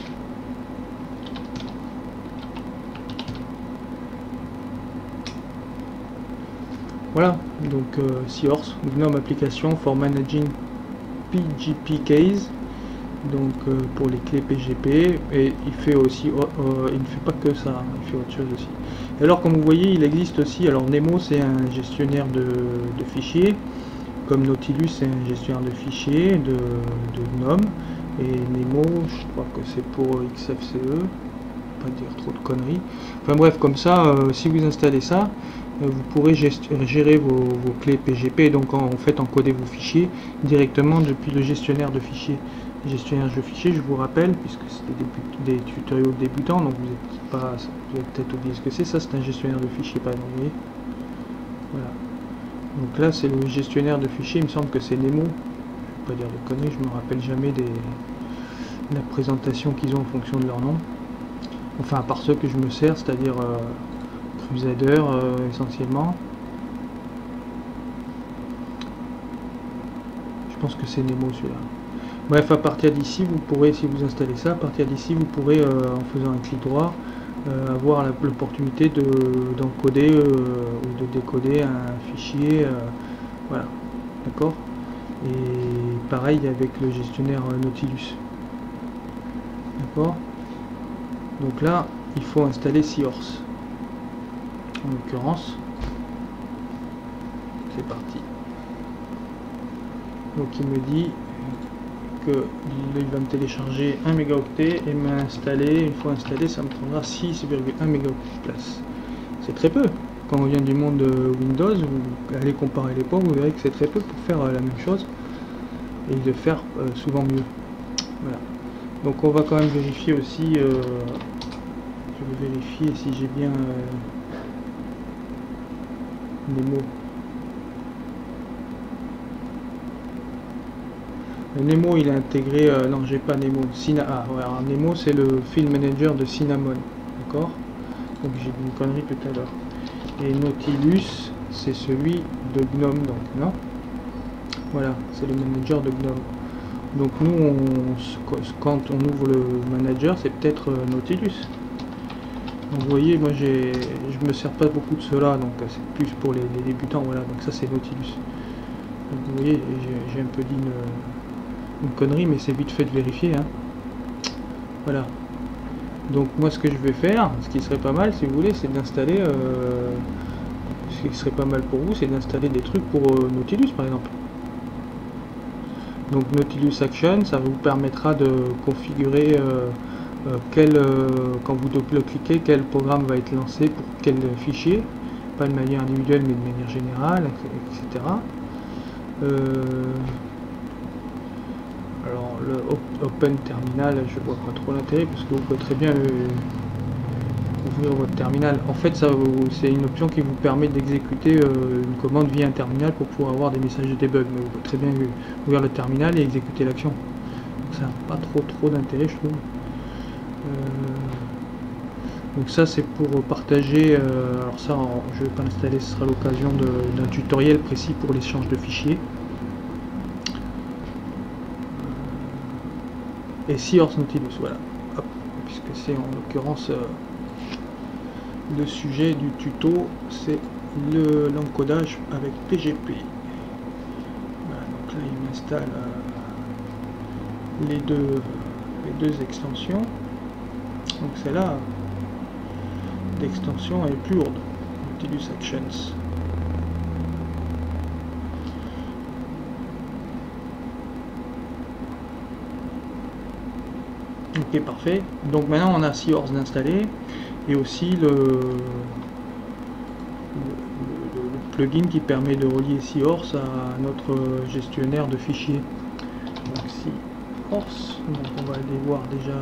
Voilà, donc Seahorse, GNOME Application for Managing PGP Keys, donc pour les clés PGP, et il fait aussi, il ne fait pas que ça, hein, il fait autre chose aussi. Et alors comme vous voyez, il existe aussi, alors Nemo c'est un gestionnaire de fichiers, comme Nautilus c'est un gestionnaire de fichiers de GNOME, et Nemo je crois que c'est pour XFCE, pas dire trop de conneries. Enfin bref, comme ça, si vous installez ça, vous pourrez gérer vos clés PGP, donc en fait encoder vos fichiers directement depuis le gestionnaire de fichiers. Gestionnaire de fichiers, je vous rappelle, puisque c'était des tutoriels débutants, donc vous avez peut-être oublié ce que c'est. Ça, c'est un gestionnaire de fichiers, par exemple. Vous voyez, voilà. Donc là, c'est le gestionnaire de fichiers. Il me semble que c'est Nemo. Je ne vais pas dire de conneries, je me rappelle jamais de la présentation qu'ils ont en fonction de leur nom. Enfin, à part ceux que je me sers, c'est-à-dire Crusader essentiellement. Je pense que c'est Nemo celui-là. Bref, à partir d'ici, vous pourrez, si vous installez ça, à partir d'ici, vous pourrez, en faisant un clic droit, avoir l'opportunité d'encoder ou de décoder un fichier. Voilà, d'accord. Et pareil avec le gestionnaire Nautilus. D'accord. Donc là, il faut installer Seahorse. En l'occurrence, c'est parti. Donc il me dit que il va me télécharger 1 mégaoctet et m'installer, une fois installé, ça me prendra 6,1 mégaoctets de place. C'est très peu. Quand on vient du monde Windows, vous allez comparer les ports, vous verrez que c'est très peu pour faire la même chose et de faire souvent mieux. Voilà. Donc on va quand même vérifier aussi, je vais vérifier si j'ai bien Nemo. Le Nemo il est intégré, non j'ai pas Nemo, ouais, alors Nemo c'est le File Manager de Cinnamon, d'accord. Donc j'ai dit une connerie tout à l'heure. Et Nautilus c'est celui de GNOME, donc non. Voilà, c'est le manager de GNOME. Donc nous, quand on ouvre le manager, c'est peut-être Nautilus. Donc vous voyez, moi je me sers pas beaucoup de cela, donc c'est plus pour les débutants, voilà, donc ça c'est Nautilus. Donc vous voyez, j'ai un peu dit une connerie, mais c'est vite fait de vérifier, hein. Voilà. Donc moi ce que je vais faire, ce qui serait pas mal si vous voulez, c'est d'installer, ce qui serait pas mal pour vous, c'est d'installer des trucs pour Nautilus par exemple. Donc Nautilus Action, ça vous permettra de configurer quand vous double-cliquez, quel programme va être lancé pour quel fichier, pas de manière individuelle mais de manière générale, etc. Alors le Open Terminal, je vois pas trop l'intérêt parce que vous pouvez très bien ouvrir votre terminal. En fait, c'est une option qui vous permet d'exécuter une commande via un terminal pour pouvoir avoir des messages de debug. Mais vous pouvez très bien ouvrir le terminal et exécuter l'action. Donc ça n'a pas trop d'intérêt, je trouve. Donc ça c'est pour partager. Alors ça, je ne vais pas l'installer, ce sera l'occasion d'un tutoriel précis pour l'échange de fichiers. Et Seahorse Nautilus, voilà. Hop, puisque c'est en l'occurrence le sujet du tuto, c'est l'encodage avec PGP. Voilà, donc là il m'installe les deux extensions. Donc celle-là, l'extension est plus lourde, Nautilus Actions. Ok, parfait. Donc maintenant on a Seahorse d'installer et aussi le plugin qui permet de relier Seahorse à notre gestionnaire de fichiers. Donc si Force. Donc on va aller voir déjà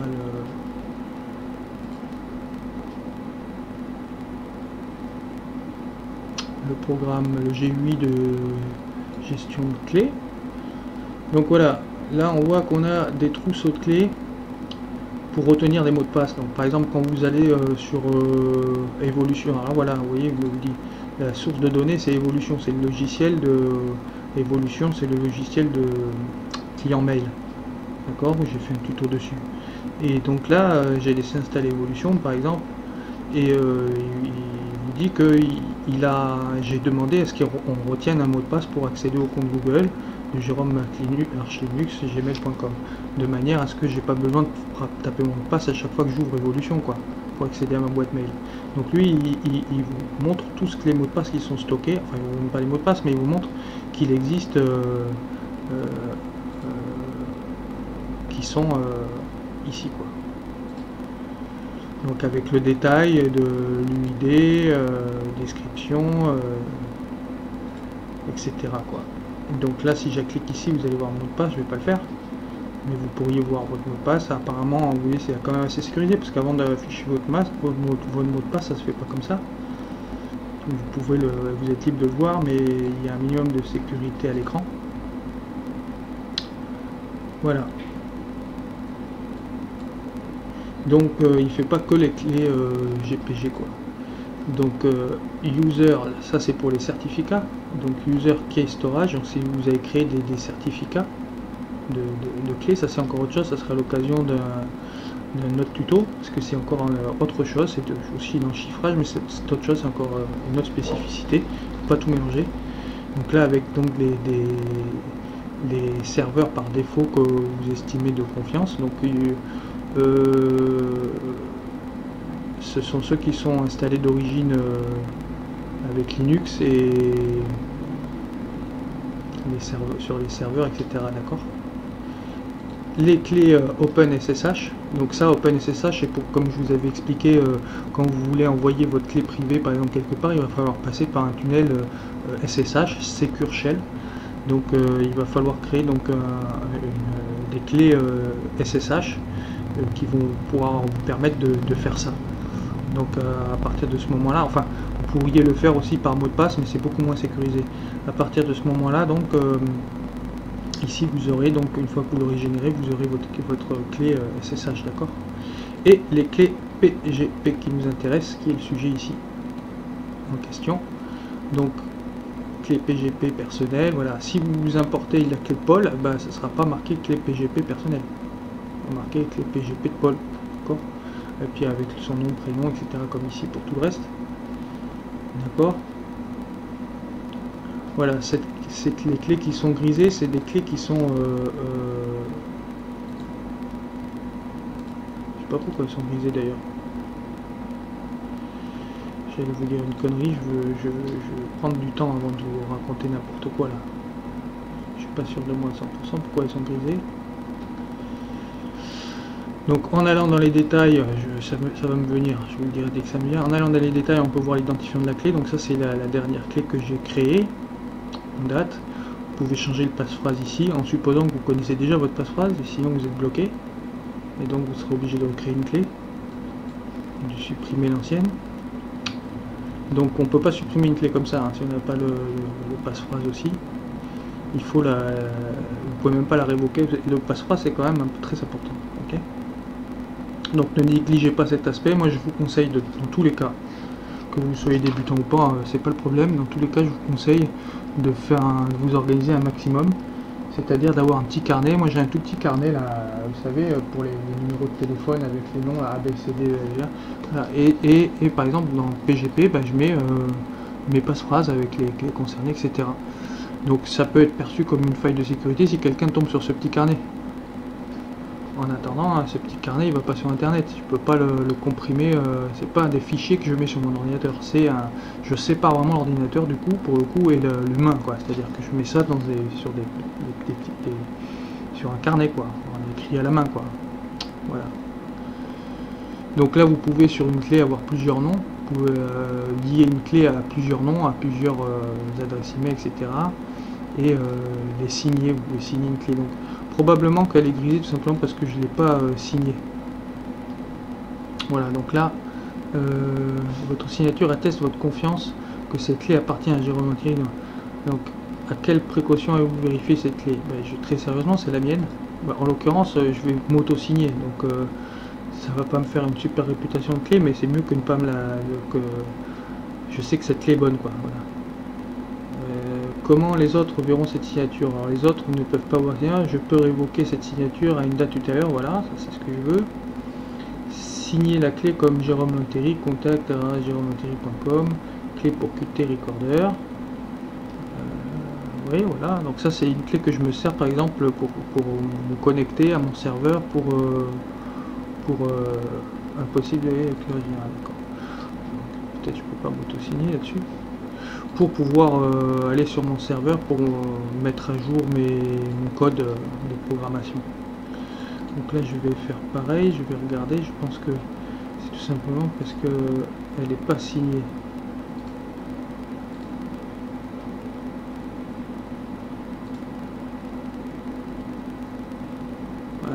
le programme, le GUI de gestion de clés. Donc voilà, là on voit qu'on a des trousseaux de clés pour retenir des mots de passe. Donc par exemple quand vous allez sur Evolution, alors voilà, vous voyez, je vous dis, la source de données c'est Evolution, c'est le logiciel de Evolution, c'est le logiciel de client mail. D'accord, j'ai fait un tuto dessus. Et donc là j'ai laissé installer Evolution par exemple, et il vous dit que j'ai demandé à ce qu'on retienne un mot de passe pour accéder au compte Google de Jérôme Archlinux gmail.com, de manière à ce que j'ai pas besoin de taper mon mot de passe à chaque fois que j'ouvre Evolution, quoi, pour accéder à ma boîte mail. Donc lui il vous montre tous les mots de passe qui sont stockés, enfin il vous montre pas les mots de passe, mais il vous montre qu'il existe qui sont ici, quoi. Donc avec le détail de l'UID, description, etc. quoi. Donc là, si je clique ici, vous allez voir mon mot de passe. Je vais pas le faire, mais vous pourriez voir votre mot de passe. Apparemment, vous voyez, c'est quand même assez sécurisé, parce qu'avant d'afficher votre mot de passe, ça se fait pas comme ça. Vous êtes libre de le voir, mais il y a un minimum de sécurité à l'écran. Voilà. Donc il fait pas que les clés GPG, quoi. Donc user, ça c'est pour les certificats. Donc user key storage, donc si vous avez créé des certificats de clés, ça c'est encore autre chose, ça sera l'occasion d'un autre tuto, parce que c'est encore autre chose, c'est aussi dans le chiffrage, mais c'est autre chose, c'est encore une autre spécificité, faut pas tout mélanger. Donc là avec donc des serveurs par défaut que vous estimez de confiance, donc ce sont ceux qui sont installés d'origine avec Linux et sur les serveurs, etc. D'accord. Les clés OpenSSH, donc ça OpenSSH c'est pour, comme je vous avais expliqué, quand vous voulez envoyer votre clé privée par exemple quelque part, il va falloir passer par un tunnel SSH, Secure Shell. Donc il va falloir créer donc des clés SSH qui vont pouvoir vous permettre de faire ça. Donc à partir de ce moment là, enfin vous pourriez le faire aussi par mot de passe, mais c'est beaucoup moins sécurisé. À partir de ce moment là, donc ici vous aurez, donc une fois que vous l'aurez généré, vous aurez votre clé SSH, d'accord. Et les clés PGP qui nous intéressent, qui est le sujet ici en question. Donc clé PGP personnelle, voilà. Si vous importez la clé de Paul, bah, ça ne sera pas marqué clé PGP personnelle, marqué clé PGP de Paul, d'accord. Et puis avec son nom, prénom, etc. comme ici pour tout le reste, d'accord. Voilà, les clés qui sont grisées, c'est des clés qui sont je sais pas pourquoi elles sont grisées d'ailleurs. J'allais vous dire une connerie, je vais prendre du temps avant de vous raconter n'importe quoi là. Je suis pas sûr de moi à 100% pourquoi elles sont grisées. Donc en allant dans les détails, ça va me venir, je vous le dirai dès que ça me vient. En allant dans les détails, on peut voir l'identifiant de la clé. Donc ça c'est la dernière clé que j'ai créée en date. Vous pouvez changer le passe-phrase ici en supposant que vous connaissez déjà votre passe-phrase, sinon vous êtes bloqué. Et donc vous serez obligé de recréer une clé, de supprimer l'ancienne. Donc on ne peut pas supprimer une clé comme ça, hein, si on n'a pas le passe-phrase aussi. Il faut vous pouvez même pas la révoquer. Le passe-phrase c'est quand même très important. Okay. Donc ne négligez pas cet aspect. Moi je vous conseille dans tous les cas, que vous soyez débutant ou pas, c'est pas le problème. Dans tous les cas je vous conseille de vous organiser un maximum, c'est-à-dire d'avoir un petit carnet. Moi j'ai un tout petit carnet là, vous savez, pour les numéros de téléphone avec les noms A, B, C, D, voilà. Et par exemple dans PGP, bah, je mets mes passe-phrases avec les clés concernées, etc. Donc ça peut être perçu comme une faille de sécurité si quelqu'un tombe sur ce petit carnet. En attendant, ce petit carnet il va pas sur internet, je peux pas le comprimer, c'est pas des fichiers que je mets sur mon ordinateur, je sépare vraiment l'ordinateur du coup, pour le coup, et l'humain, quoi. C'est-à-dire que je mets ça sur un carnet, quoi, on écrit à la main, quoi. Voilà. Donc là vous pouvez sur une clé avoir plusieurs noms, vous pouvez lier une clé à plusieurs noms, à plusieurs adresses email, etc. Et les signer, vous pouvez signer une clé. Donc probablement qu'elle est grisée tout simplement parce que je ne l'ai pas signée. Voilà, donc là, votre signature atteste votre confiance que cette clé appartient à Jérôme Thierry. Donc, à quelle précaution avez-vous vérifié cette clé? Très sérieusement, c'est la mienne. En l'occurrence, je vais m'auto-signer, donc ça va pas me faire une super réputation de clé, mais c'est mieux que ne pas me la... je sais que cette clé est bonne, quoi. Voilà. Comment les autres verront cette signature? Alors les autres ne peuvent pas voir rien. Je peux révoquer cette signature à une date ultérieure. Voilà, ça c'est ce que je veux. Signer la clé comme Jérôme Monterry, contact à jérômemonterry.com, clé pour Qt Recorder. Oui, voilà, donc ça c'est une clé que je me sers par exemple pour me connecter à mon serveur pour un possible avec l'original. Peut-être je peux pas m'auto-signer là-dessus. Pour pouvoir aller sur mon serveur pour mettre à jour mon code de programmation. Donc là je vais faire pareil, je vais regarder, je pense que c'est tout simplement parce que elle n'est pas signée. Voilà.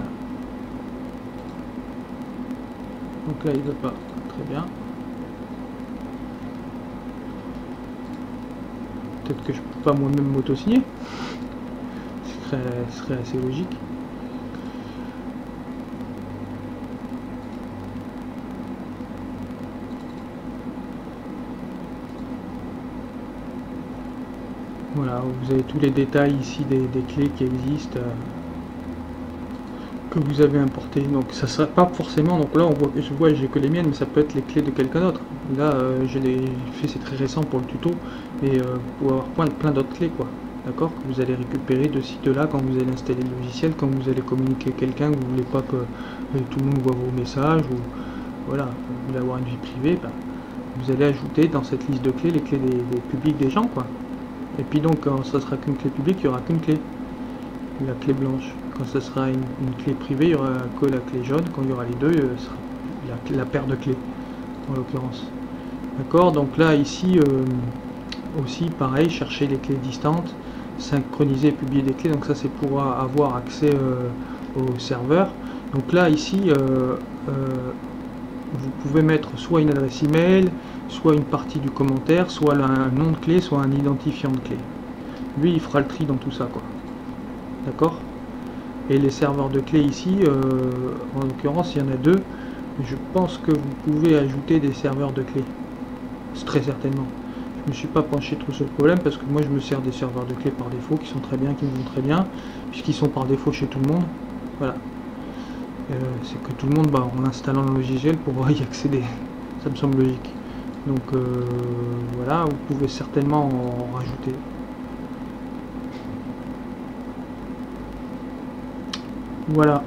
Donc là il ne veut pas, très bien. Peut-être que je peux pas moi-même m'auto-signer. Ce serait assez logique. Voilà, vous avez tous les détails ici des clés qui existent, que vous avez importées. Donc ça sera pas forcément, donc là je vois j'ai que les miennes, mais ça peut être les clés de quelqu'un d'autre. Là je l'ai fait, c'est très récent pour le tuto, et vous pouvez avoir plein d'autres clés, quoi. D'accord, que vous allez récupérer de ce site-là quand vous allez installer le logiciel, quand vous allez communiquer avec quelqu'un, que vous voulez pas que tout le monde voit vos messages, ou voilà, vous voulez avoir une vie privée, vous allez ajouter dans cette liste de clés les clés des publics des gens, quoi. Et puis donc quand ça sera qu'une clé publique, il n'y aura qu'une clé, la clé blanche. Quand ce sera une clé privée, il n'y aura que la clé jaune. Quand il y aura les deux, ce sera la paire de clés, en l'occurrence. D'accord, donc là, ici, aussi, pareil, chercher les clés distantes, synchroniser et publier des clés. Donc ça, c'est pour avoir accès au serveur. Donc là, ici, vous pouvez mettre soit une adresse email, soit une partie du commentaire, soit un nom de clé, soit un identifiant de clé. Lui, il fera le tri dans tout ça, quoi. D'accord? Et les serveurs de clés ici, en l'occurrence, il y en a deux. Je pense que vous pouvez ajouter des serveurs de clés. Très certainement. Je ne me suis pas penché trop sur le problème parce que moi, je me sers des serveurs de clés par défaut qui sont très bien, qui me vont très bien, puisqu'ils sont par défaut chez tout le monde. Voilà. C'est que tout le monde, en installant le logiciel, pourra y accéder. Ça me semble logique. Donc voilà, vous pouvez certainement en rajouter. Voilà.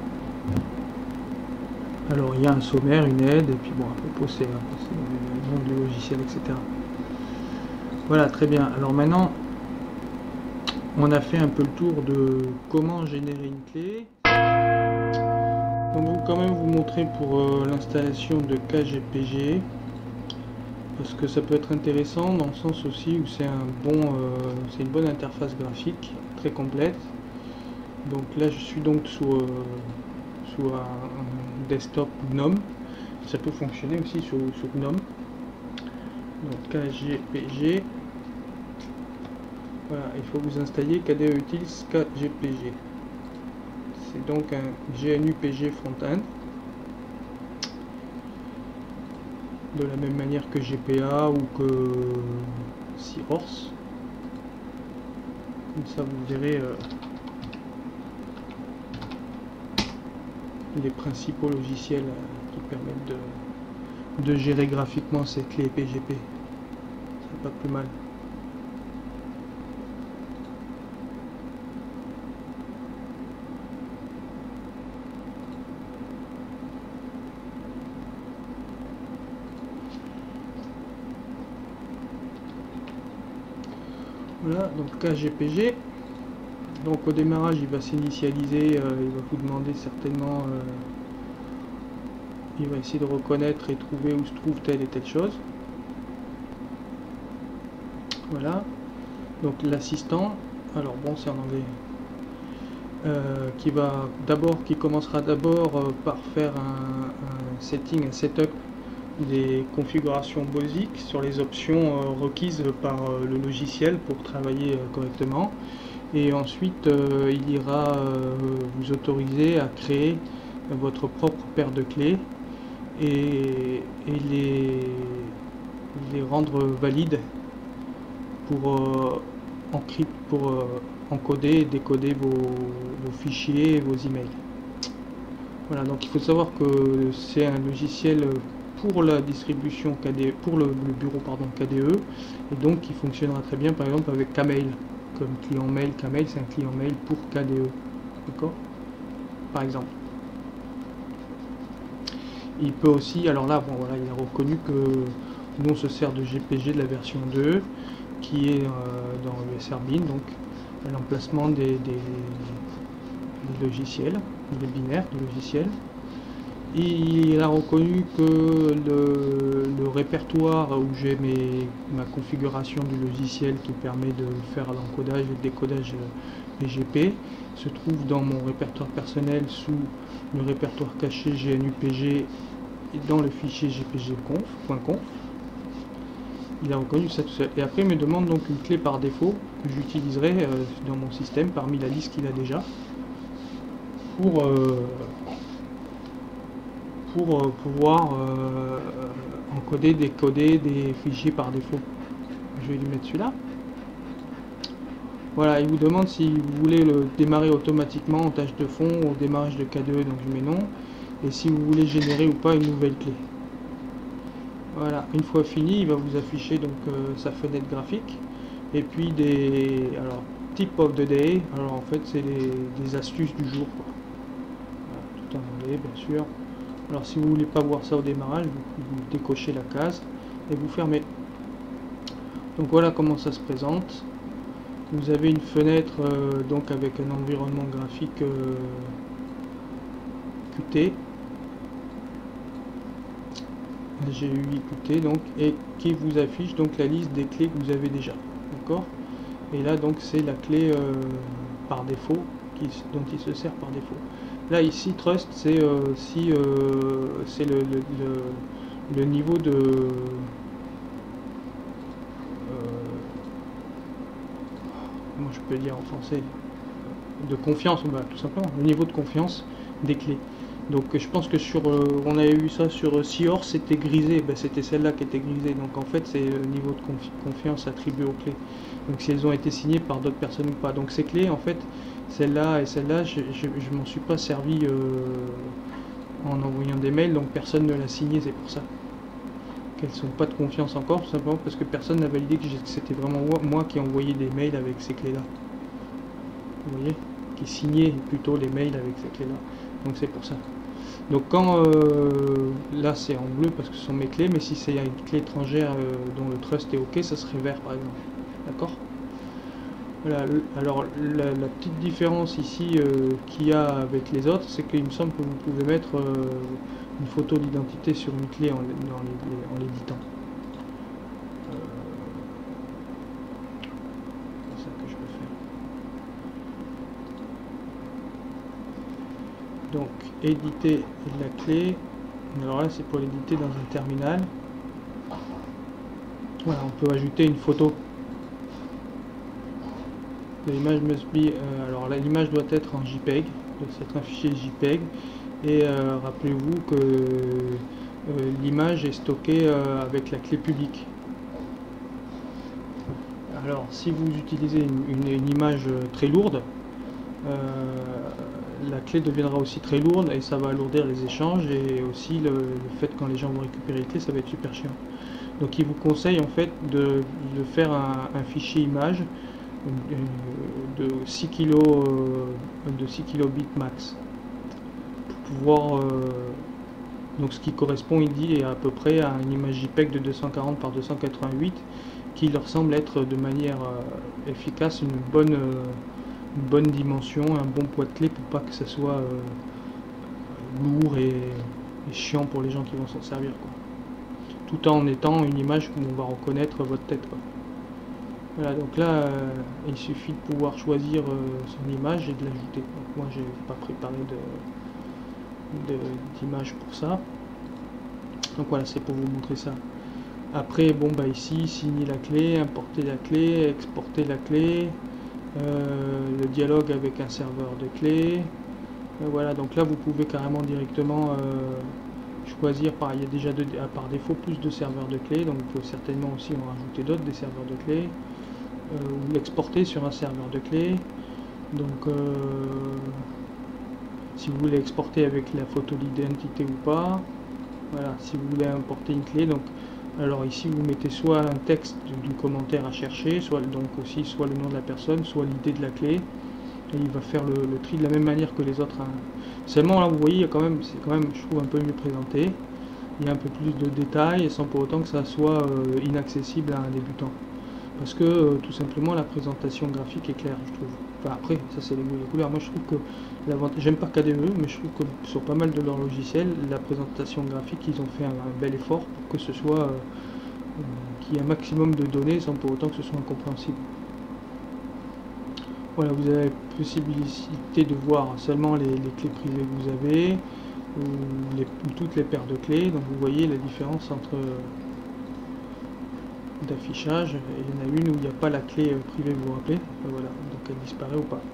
Alors il y a un sommaire, une aide, et puis bon, à propos c'est le nom du logiciel, etc. Voilà, très bien. Alors maintenant, on a fait un peu le tour de comment générer une clé. Donc je vais quand même vous montrer pour l'installation de KGPG, parce que ça peut être intéressant dans le sens aussi où c'est une bonne interface graphique, très complète. Donc là je suis donc sous un desktop GNOME, ça peut fonctionner aussi sur GNOME. Donc KGPG, voilà, il faut vous installer KDE Utils KGPG. C'est donc un GNU-PG front-end, de la même manière que GPA ou que Seahorse. Comme ça vous verrez les principaux logiciels qui permettent de gérer graphiquement ces clés PGP. C'est pas plus mal. Voilà, donc KGPG. Donc au démarrage il va s'initialiser, il va vous demander certainement, il va essayer de reconnaître et trouver où se trouve telle et telle chose. Voilà, donc l'assistant, alors bon c'est en anglais, qui commencera d'abord par faire un setup des configurations basiques sur les options requises par le logiciel pour travailler correctement, et ensuite il ira vous autoriser à créer votre propre paire de clés et les rendre valides pour encoder et décoder vos fichiers et vos emails. Voilà, donc il faut savoir que c'est un logiciel pour la distribution KDE, pour le bureau KDE, et donc il fonctionnera très bien par exemple avec Kmail, comme client mail. Kmail, c'est un client mail pour KDE, d'accord, par exemple. Il peut aussi, alors là, bon voilà, il a reconnu que nous on se sert de GPG de la version 2 qui est dans l'USRBin, donc l'emplacement des logiciels, des binaires de logiciels. Il a reconnu que le répertoire où j'ai ma configuration du logiciel qui permet de faire l'encodage et le décodage BGP se trouve dans mon répertoire personnel sous le répertoire caché GNUPG et dans le fichier gpg.conf. Il a reconnu ça tout seul. Et après, il me demande donc une clé par défaut que j'utiliserai dans mon système parmi la liste qu'il a déjà pour pouvoir encoder, décoder des fichiers par défaut. Je vais lui mettre celui-là. Voilà, il vous demande si vous voulez le démarrer automatiquement en tâche de fond au démarrage de KDE, donc je mets non. Et si vous voulez générer ou pas une nouvelle clé. Voilà, une fois fini, il va vous afficher donc sa fenêtre graphique. Et puis alors, tip of the day, alors en fait c'est des astuces du jour, quoi. Voilà, tout en anglais bien sûr. Alors si vous voulez pas voir ça au démarrage, vous décochez la case et vous fermez. Donc voilà comment ça se présente. Vous avez une fenêtre donc avec un environnement graphique Qt, GUI Qt, donc, et qui vous affiche donc la liste des clés que vous avez déjà. D'accord. Et là donc c'est la clé par défaut dont il se sert par défaut. Là ici trust c'est c'est le niveau de comment je peux dire en français, de confiance, bah, tout simplement le niveau de confiance des clés. Donc je pense que on avait vu ça sur Seahorse, c'était grisé, ben, c'était celle-là qui était grisée. Donc en fait c'est le niveau de confiance attribué aux clés. Donc si elles ont été signées par d'autres personnes ou pas. Donc ces clés en fait, celle-là et celle-là, je m'en suis pas servi en envoyant des mails, donc personne ne l'a signé, c'est pour ça qu'elles sont pas de confiance encore, tout simplement parce que personne n'a validé que c'était vraiment moi qui envoyais des mails avec ces clés-là. Vous voyez, qui signait plutôt les mails avec ces clés-là. Donc c'est pour ça. Donc quand là c'est en bleu parce que ce sont mes clés, mais si c'est une clé étrangère dont le trust est ok, ça serait vert par exemple. D'accord. Voilà. Alors la petite différence ici qu'il y a avec les autres, c'est qu'il me semble que vous pouvez mettre une photo d'identité sur une clé en l'éditant. C'est ça que je peux faire. Donc éditer la clé. Alors là c'est pour l'éditer dans un terminal. Voilà, on peut ajouter une photo. L'image must be, alors là l'image doit être en JPEG, doit être un fichier JPEG, et rappelez-vous que l'image est stockée avec la clé publique. Alors si vous utilisez une image très lourde, la clé deviendra aussi très lourde et ça va alourdir les échanges, et aussi le fait quand les gens vont récupérer les clés, ça va être super chiant. Donc il vous conseille en fait de faire un fichier image de 6 kg de 6 kilobits max pour pouvoir donc ce qui correspond, il dit, à peu près à une image JPEG de 240 par 288 qui leur semble être de manière efficace une bonne dimension, un bon poids de clé pour pas que ça soit lourd et chiant pour les gens qui vont s'en servir, quoi. Tout en étant une image où on va reconnaître votre tête, quoi. Voilà, donc là, il suffit de pouvoir choisir son image et de l'ajouter. Donc moi, j'ai pas préparé d'image pour ça. Donc voilà, c'est pour vous montrer ça. Après, bon, bah ici, signer la clé, importer la clé, exporter la clé, le dialogue avec un serveur de clé. Voilà, donc là, vous pouvez carrément directement choisir. Il y a déjà par défaut plus de serveurs de clé, donc vous pouvez certainement aussi en rajouter d'autres, des serveurs de clé. Ou l'exporter sur un serveur de clé. Donc si vous voulez exporter avec la photo d'identité ou pas, voilà, si vous voulez importer une clé, donc alors ici vous mettez soit un texte du commentaire à chercher, soit donc aussi soit le nom de la personne, soit l'idée de la clé, et il va faire le tri de la même manière que les autres, hein. Seulement là vous voyez, c'est quand même je trouve un peu mieux présenté, il y a un peu plus de détails sans pour autant que ça soit inaccessible à un débutant. Parce que tout simplement la présentation graphique est claire, je trouve. Enfin après, ça c'est les goûts et les couleurs. Moi je trouve que j'aime pas KDE, mais je trouve que sur pas mal de leurs logiciels, la présentation graphique, ils ont fait un bel effort pour que ce soit qu'il y ait un maximum de données sans pour autant que ce soit incompréhensible. Voilà, vous avez la possibilité de voir seulement les clés privées que vous avez, ou toutes les paires de clés. Donc vous voyez la différence entre d'affichage, et il y en a une où il n'y a pas la clé privée, vous vous rappelez, voilà, donc elle disparaît ou pas.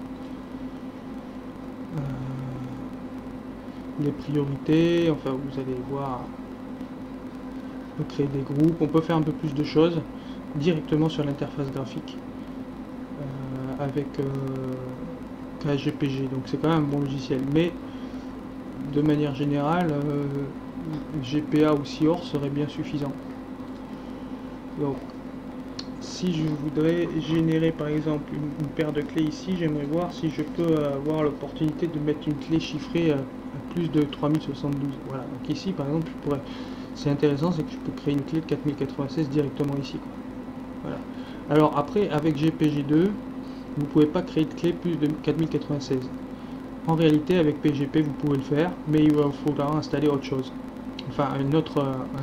Les priorités, enfin vous allez voir, on peut créer des groupes, on peut faire un peu plus de choses directement sur l'interface graphique avec KGPG, donc c'est quand même un bon logiciel, mais de manière générale GPA ou Sior serait bien suffisant. Donc si je voudrais générer par exemple une paire de clés ici, j'aimerais voir si je peux avoir l'opportunité de mettre une clé chiffrée à plus de 3072. Voilà, donc ici par exemple je pourrais, c'est intéressant, c'est que je peux créer une clé de 4096 directement ici, quoi. Voilà. Alors après avec GPG2 vous ne pouvez pas créer de clé plus de 4096. En réalité avec PGP vous pouvez le faire, mais il va falloir installer autre chose, enfin un autre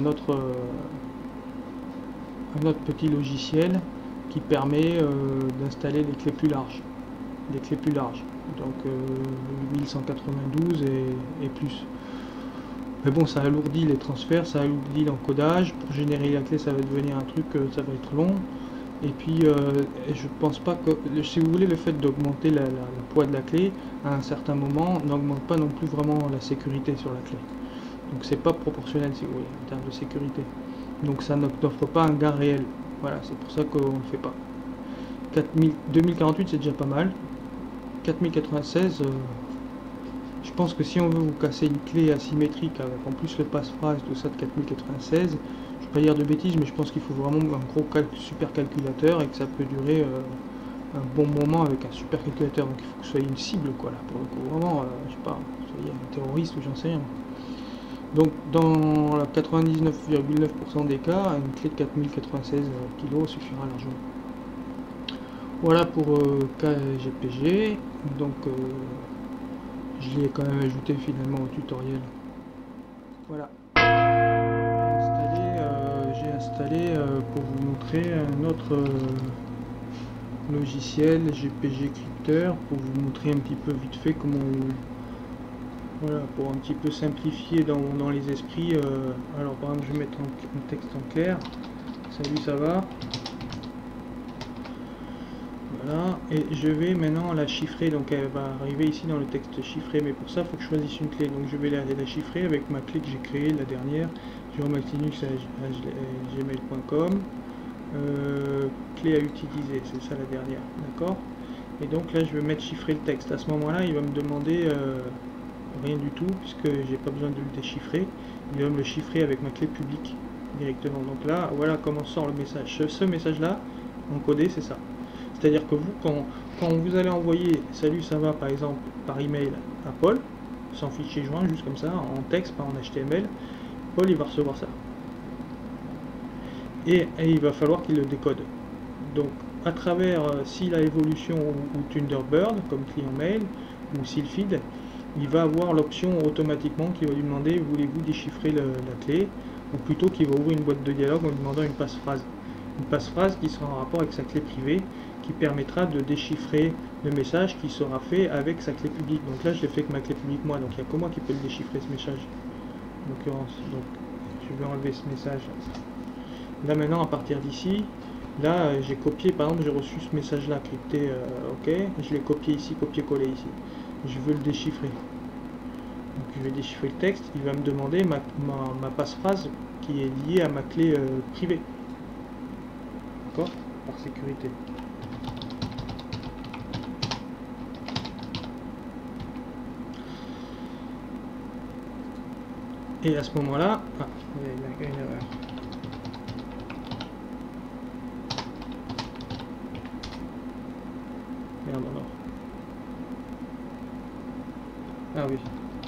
petit logiciel qui permet d'installer des clés plus larges, donc 8192 et plus. Mais bon, ça alourdit les transferts, ça alourdit l'encodage. Pour générer la clé, ça va devenir un truc, ça va être long. Et puis je pense pas que, si vous voulez, le fait d'augmenter le poids de la clé à un certain moment n'augmente pas non plus vraiment la sécurité sur la clé. Donc c'est pas proportionnel, si vous voulez, en termes de sécurité. Donc ça n'offre pas un gain réel. Voilà, c'est pour ça qu'on ne le fait pas. 2048 c'est déjà pas mal. 4096, je pense que si on veut vous casser une clé asymétrique avec en plus le passe-phrase, tout ça de 4096, je ne vais pas dire de bêtises, mais je pense qu'il faut vraiment un gros super calculateur et que ça peut durer un bon moment avec un super calculateur. Donc il faut que ce soit une cible, quoi, là, pour le coup. Vraiment, je sais pas, soyez un terroriste ou j'en sais rien. Donc dans la 99,9% des cas, une clé de 4096 kg suffira largement. Voilà pour KGPG. Donc je l'ai quand même ajouté finalement au tutoriel. Voilà. J'ai installé pour vous montrer un autre logiciel GPG Crypteur pour vous montrer un petit peu vite fait comment voilà, pour un petit peu simplifier dans les esprits. Alors par exemple je vais mettre un texte en clair. Salut, ça va? Voilà, et je vais maintenant la chiffrer, donc elle va arriver ici dans le texte chiffré, mais pour ça il faut que je choisisse une clé. Donc je vais la chiffrer avec ma clé que j'ai créée, la dernière, gmail.com, clé à utiliser, c'est ça la dernière, d'accord? Et donc là je vais mettre chiffrer le texte. À ce moment-là il va me demander rien du tout, puisque j'ai pas besoin de le déchiffrer, il va me le chiffrer avec ma clé publique directement. Donc là voilà comment sort le message. Ce message là encodé, c'est ça. C'est-à-dire que vous, quand vous allez envoyer salut ça va par exemple par email à Paul, sans fichier joint, juste comme ça, en texte, pas en HTML, Paul il va recevoir ça. Et il va falloir qu'il le décode. Donc à travers s'il a évolution ou Thunderbird comme client mail ou Sylphid, il va avoir l'option automatiquement qui va lui demander voulez-vous déchiffrer la clé, ou plutôt qu'il va ouvrir une boîte de dialogue en lui demandant une passe-phrase. une passphrase qui sera en rapport avec sa clé privée, qui permettra de déchiffrer le message qui sera fait avec sa clé publique. Donc là, je l'ai fait avec ma clé publique moi, donc il n'y a que moi qui peux le déchiffrer ce message. En l'occurrence, donc je vais enlever ce message. Là maintenant, à partir d'ici, là j'ai copié, par exemple, j'ai reçu ce message-là crypté, ok, je l'ai copié ici, copié-collé ici. Je veux le déchiffrer. Donc je vais déchiffrer le texte, il va me demander ma passphrase qui est liée à ma clé privée. D'accord? Par sécurité. Et à ce moment-là, ah, il y a une erreur. Merde alors. Ah oui.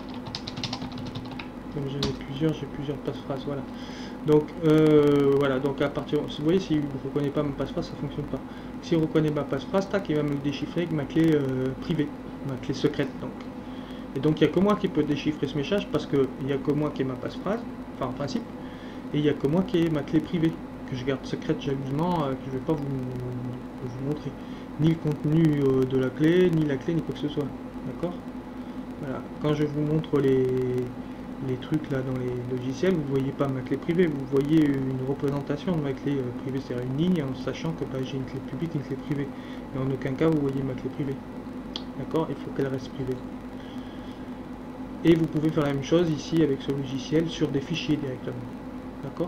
Comme j'en ai plusieurs, j'ai plusieurs passe-phrases, voilà. Donc voilà, donc à partir, vous voyez, s'il ne reconnaît pas ma passe-phrase, ça ne fonctionne pas. S'il reconnaît ma passe-phrase, tac, il va me le déchiffrer avec ma clé privée, ma clé secrète donc. Et donc il n'y a que moi qui peux déchiffrer ce message parce qu'il n'y a que moi qui ai ma passe-phrase, enfin en principe, et il n'y a que moi qui ai ma clé privée, que je garde secrète jalousement, que je ne vais pas vous montrer. Ni le contenu de la clé, ni la clé, ni quoi que ce soit. D'accord? Voilà. Quand je vous montre les trucs là dans les logiciels, vous ne voyez pas ma clé privée, vous voyez une représentation de ma clé privée, c'est-à-dire une ligne en sachant que bah, j'ai une clé publique et une clé privée. Et en aucun cas vous voyez ma clé privée. D'accord? Il faut qu'elle reste privée. Et vous pouvez faire la même chose ici avec ce logiciel sur des fichiers directement. D'accord?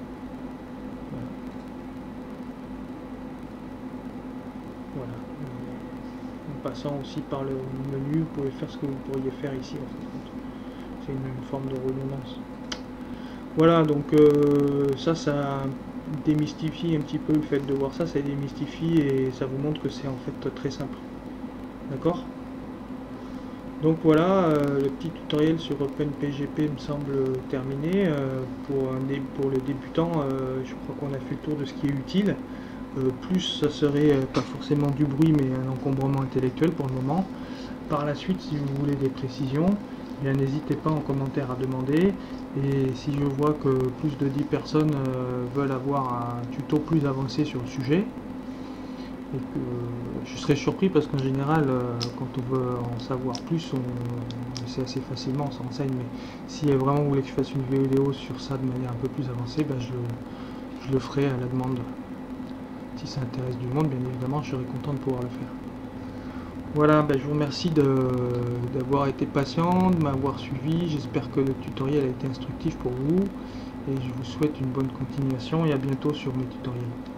Voilà. En passant aussi par le menu, vous pouvez faire ce que vous pourriez faire ici en fait. C'est une forme de redondance. Voilà, donc ça démystifie un petit peu le fait de voir ça, ça démystifie et ça vous montre que c'est en fait très simple. D'accord? Donc voilà, le petit tutoriel sur OpenPGP me semble terminé. Pour le débutant, je crois qu'on a fait le tour de ce qui est utile. Plus ça serait pas forcément du bruit mais un encombrement intellectuel pour le moment. Par la suite, si vous voulez des précisions, bien n'hésitez pas en commentaire à demander. Et si je vois que plus de 10 personnes veulent avoir un tuto plus avancé sur le sujet, et que je serais surpris parce qu'en général, quand on veut en savoir plus, c'est assez facilement, on s'en renseigne. Mais si vraiment vous voulez que je fasse une vidéo sur ça de manière un peu plus avancée, ben je le ferai à la demande. Si ça intéresse du monde, bien évidemment, je serai content de pouvoir le faire. Voilà, ben je vous remercie d'avoir été patient, de m'avoir suivi. J'espère que le tutoriel a été instructif pour vous. Et je vous souhaite une bonne continuation et à bientôt sur mes tutoriels.